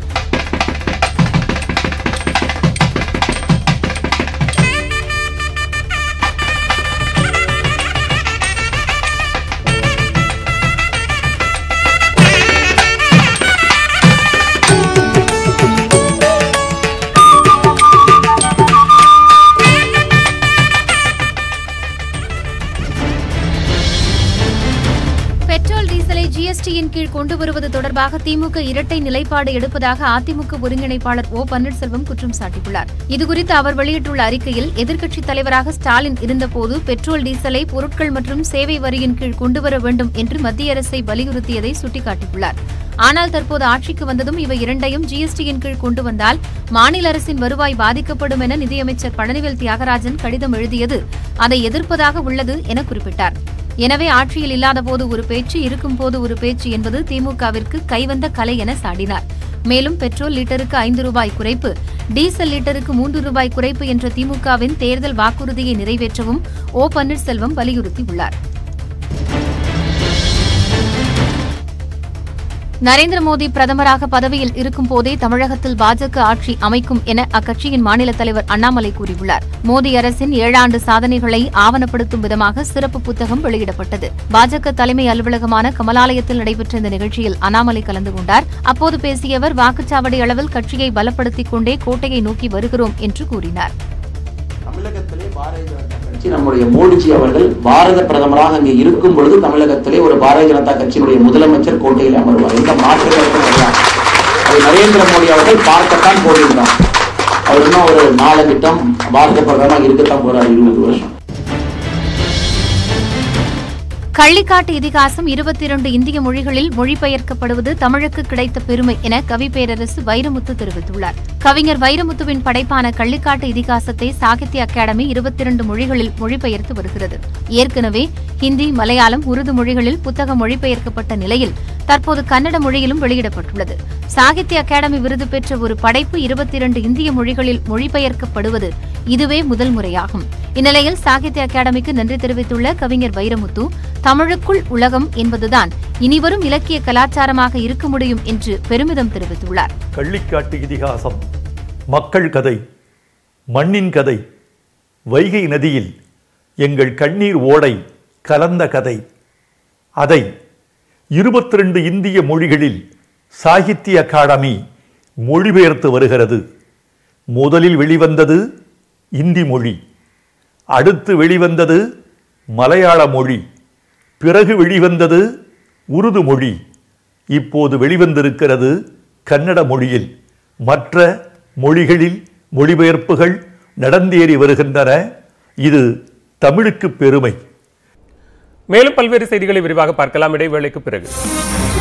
S12: பெட்ரோல் டீசலை ஜிஎஸ்டியின் கீழ் கொண்டு வருவது தொடர்பாக திமுக இரட்டை நிலைப்பாடு எடுப்பதாக அதிமுக ஒருங்கிணைப்பாளர் ஓ பன்னீர்செல்வம் குற்றம் சாட்டியுள்ளார். இதுகுறித்து அவர் வெளியிட்டுள்ள அறிக்கையில், எதிர்க்கட்சித் தலைவராக ஸ்டாலின் இருந்தபோது பெட்ரோல் டீசலை பொருட்கள் மற்றும் சேவை வரியின் கீழ் கொண்டுவர வேண்டும் என்று மத்திய அரசை வலியுறுத்தியதை சுட்டிக்காட்டியுள்ளார். ஆனால் தற்போது ஆட்சிக்கு வந்ததும் இவை இரண்டையும் ஜிஎஸ்டியின் கீழ் கொண்டு வந்தால் மாநில அரசின் வருவாய் பாதிக்கப்படும் என நிதியமைச்சர் பழனிவேல் தியாகராஜன் கடிதம் எழுதியது அதை எதிர்ப்பதாக உள்ளது என குறிப்பிட்டார். எனவே ஆட்சியில் இல்லாதபோது ஒரு பேச்சு, இருக்கும்போது ஒரு பேச்சு என்பது திமுகவிற்கு கைவந்த கலை என சாடினார். மேலும் பெட்ரோல் லிட்டருக்கு ஐந்து ரூபாய் குறைப்பு, டீசல் லிட்டருக்கு மூன்று ரூபாய் குறைப்பு என்ற திமுகவின் தேர்தல் வாக்குறுதியை நிறைவேற்றவும் ஓ பன்னீர்செல்வம் வலியுறுத்தியுள்ளார். நரேந்திர மோடி பிரதமராக பதவியில் இருக்கும் போதே தமிழகத்தில் பாஜக ஆட்சி அமைக்கும் என அக்கட்சியின் மாநில தலைவர் அண்ணாமலை கூறியுள்ளார். மோடி அரசின் ஏழாண்டு சாதனைகளை ஆவணப்படுத்தும் விதமாக சிறப்பு புத்தகம் வெளியிடப்பட்டது. பாஜக தலைமை அலுவலகமான கமலாலயத்தில் நடைபெற்ற இந்த நிகழ்ச்சியில் அண்ணாமலை கலந்து கொண்டார். அப்போது பேசிய அவர், வாக்குச்சாவடி அளவில் கட்சியை பலப்படுத்திக் கொண்டே கோட்டையை நோக்கி வருகிறோம் என்று கூறினார்.
S19: தமிழகத்திலே பாரதிய ஜனதா கட்சி, நம்முடைய மோடிஜி அவர்கள் பாரத பிரதமராக அங்கே இருக்கும் பொழுது தமிழகத்திலே ஒரு பாரதிய ஜனதா கட்சியினுடைய முதலமைச்சர் கோட்டையில் அமர்வார். இந்த மாற்று அது நரேந்திர மோடி அவர்கள் பார்க்கத்தான் போட்டிருந்தார். அவர் இன்னும் ஒரு நாலு திட்டம் பாரத பிரதமராக இருக்கத்தான் போறார் இருபது வருஷம்.
S12: கள்ளிக்காட்டு இதிகாசம் இருபத்தி இரண்டு இந்திய மொழிகளில் மொழிபெயர்க்கப்படுவது தமிழுக்கு கிடைத்த பெருமை என கவி பேரரசு வைரமுத்து தெரிவித்துள்ளார். கவிஞர் வைரமுத்துவின் படைப்பான கள்ளிக்காட்டு இதிகாசத்தை சாகித்ய அகாடமி இருபத்தி இரண்டு மொழிகளில் மொழிபெயர்த்து வருகிறது. ஏற்கனவே ஹிந்தி, மலையாளம், உருது மொழிகளில் புத்தகம் மொழிபெயர்க்கப்பட்ட நிலையில் தற்போது கன்னட மொழியிலும் வெளியிடப்பட்டுள்ளது. சாகித்ய அகாடமி விருது பெற்ற ஒரு படைப்பு இருபத்தி இரண்டு இந்திய மொழிகளில் மொழிபெயர்க்கப்படுவது இதுவே முதல் முறையாகும். இந்நிலையில் சாகித்ய அகாடமிக்கு நன்றி தெரிவித்துள்ள கவிஞர் வைரமுத்து, தமிழுக்குள் உலகம் என்பதுதான் இனிவரும் இலக்கிய கலாச்சாரமாக இருக்க முடியும் என்று பெருமிதம் தெரிவித்துள்ளார்.
S20: கள்ளிக்காட்டு இதிகாசம் மக்கள் கதை, மண்ணின் கதை, வைகை நதியில் எங்கள் கண்ணீர் ஓடை கலந்த கதை. அதை இருபத்தி ரெண்டு இந்திய மொழிகளில் சாகித்ய அகாடமி மொழிபெயர்த்து வருகிறது. முதலில் வெளிவந்தது இந்தி மொழி, அடுத்து வெளிவந்தது மலையாள மொழி, பிறகு வெளிவந்தது உருது மொழி, இப்போது வெளிவந்திருக்கிறது கன்னட மொழியில். மற்ற மொழிகளில் மொழிபெயர்ப்புகள் நடந்தேறி வருகின்றன. இது தமிழுக்கு பெருமை.
S1: மேலும் பல்வேறு செய்திகளை விரிவாக பார்க்கலாம் இடைவேளைக்கு பிறகு.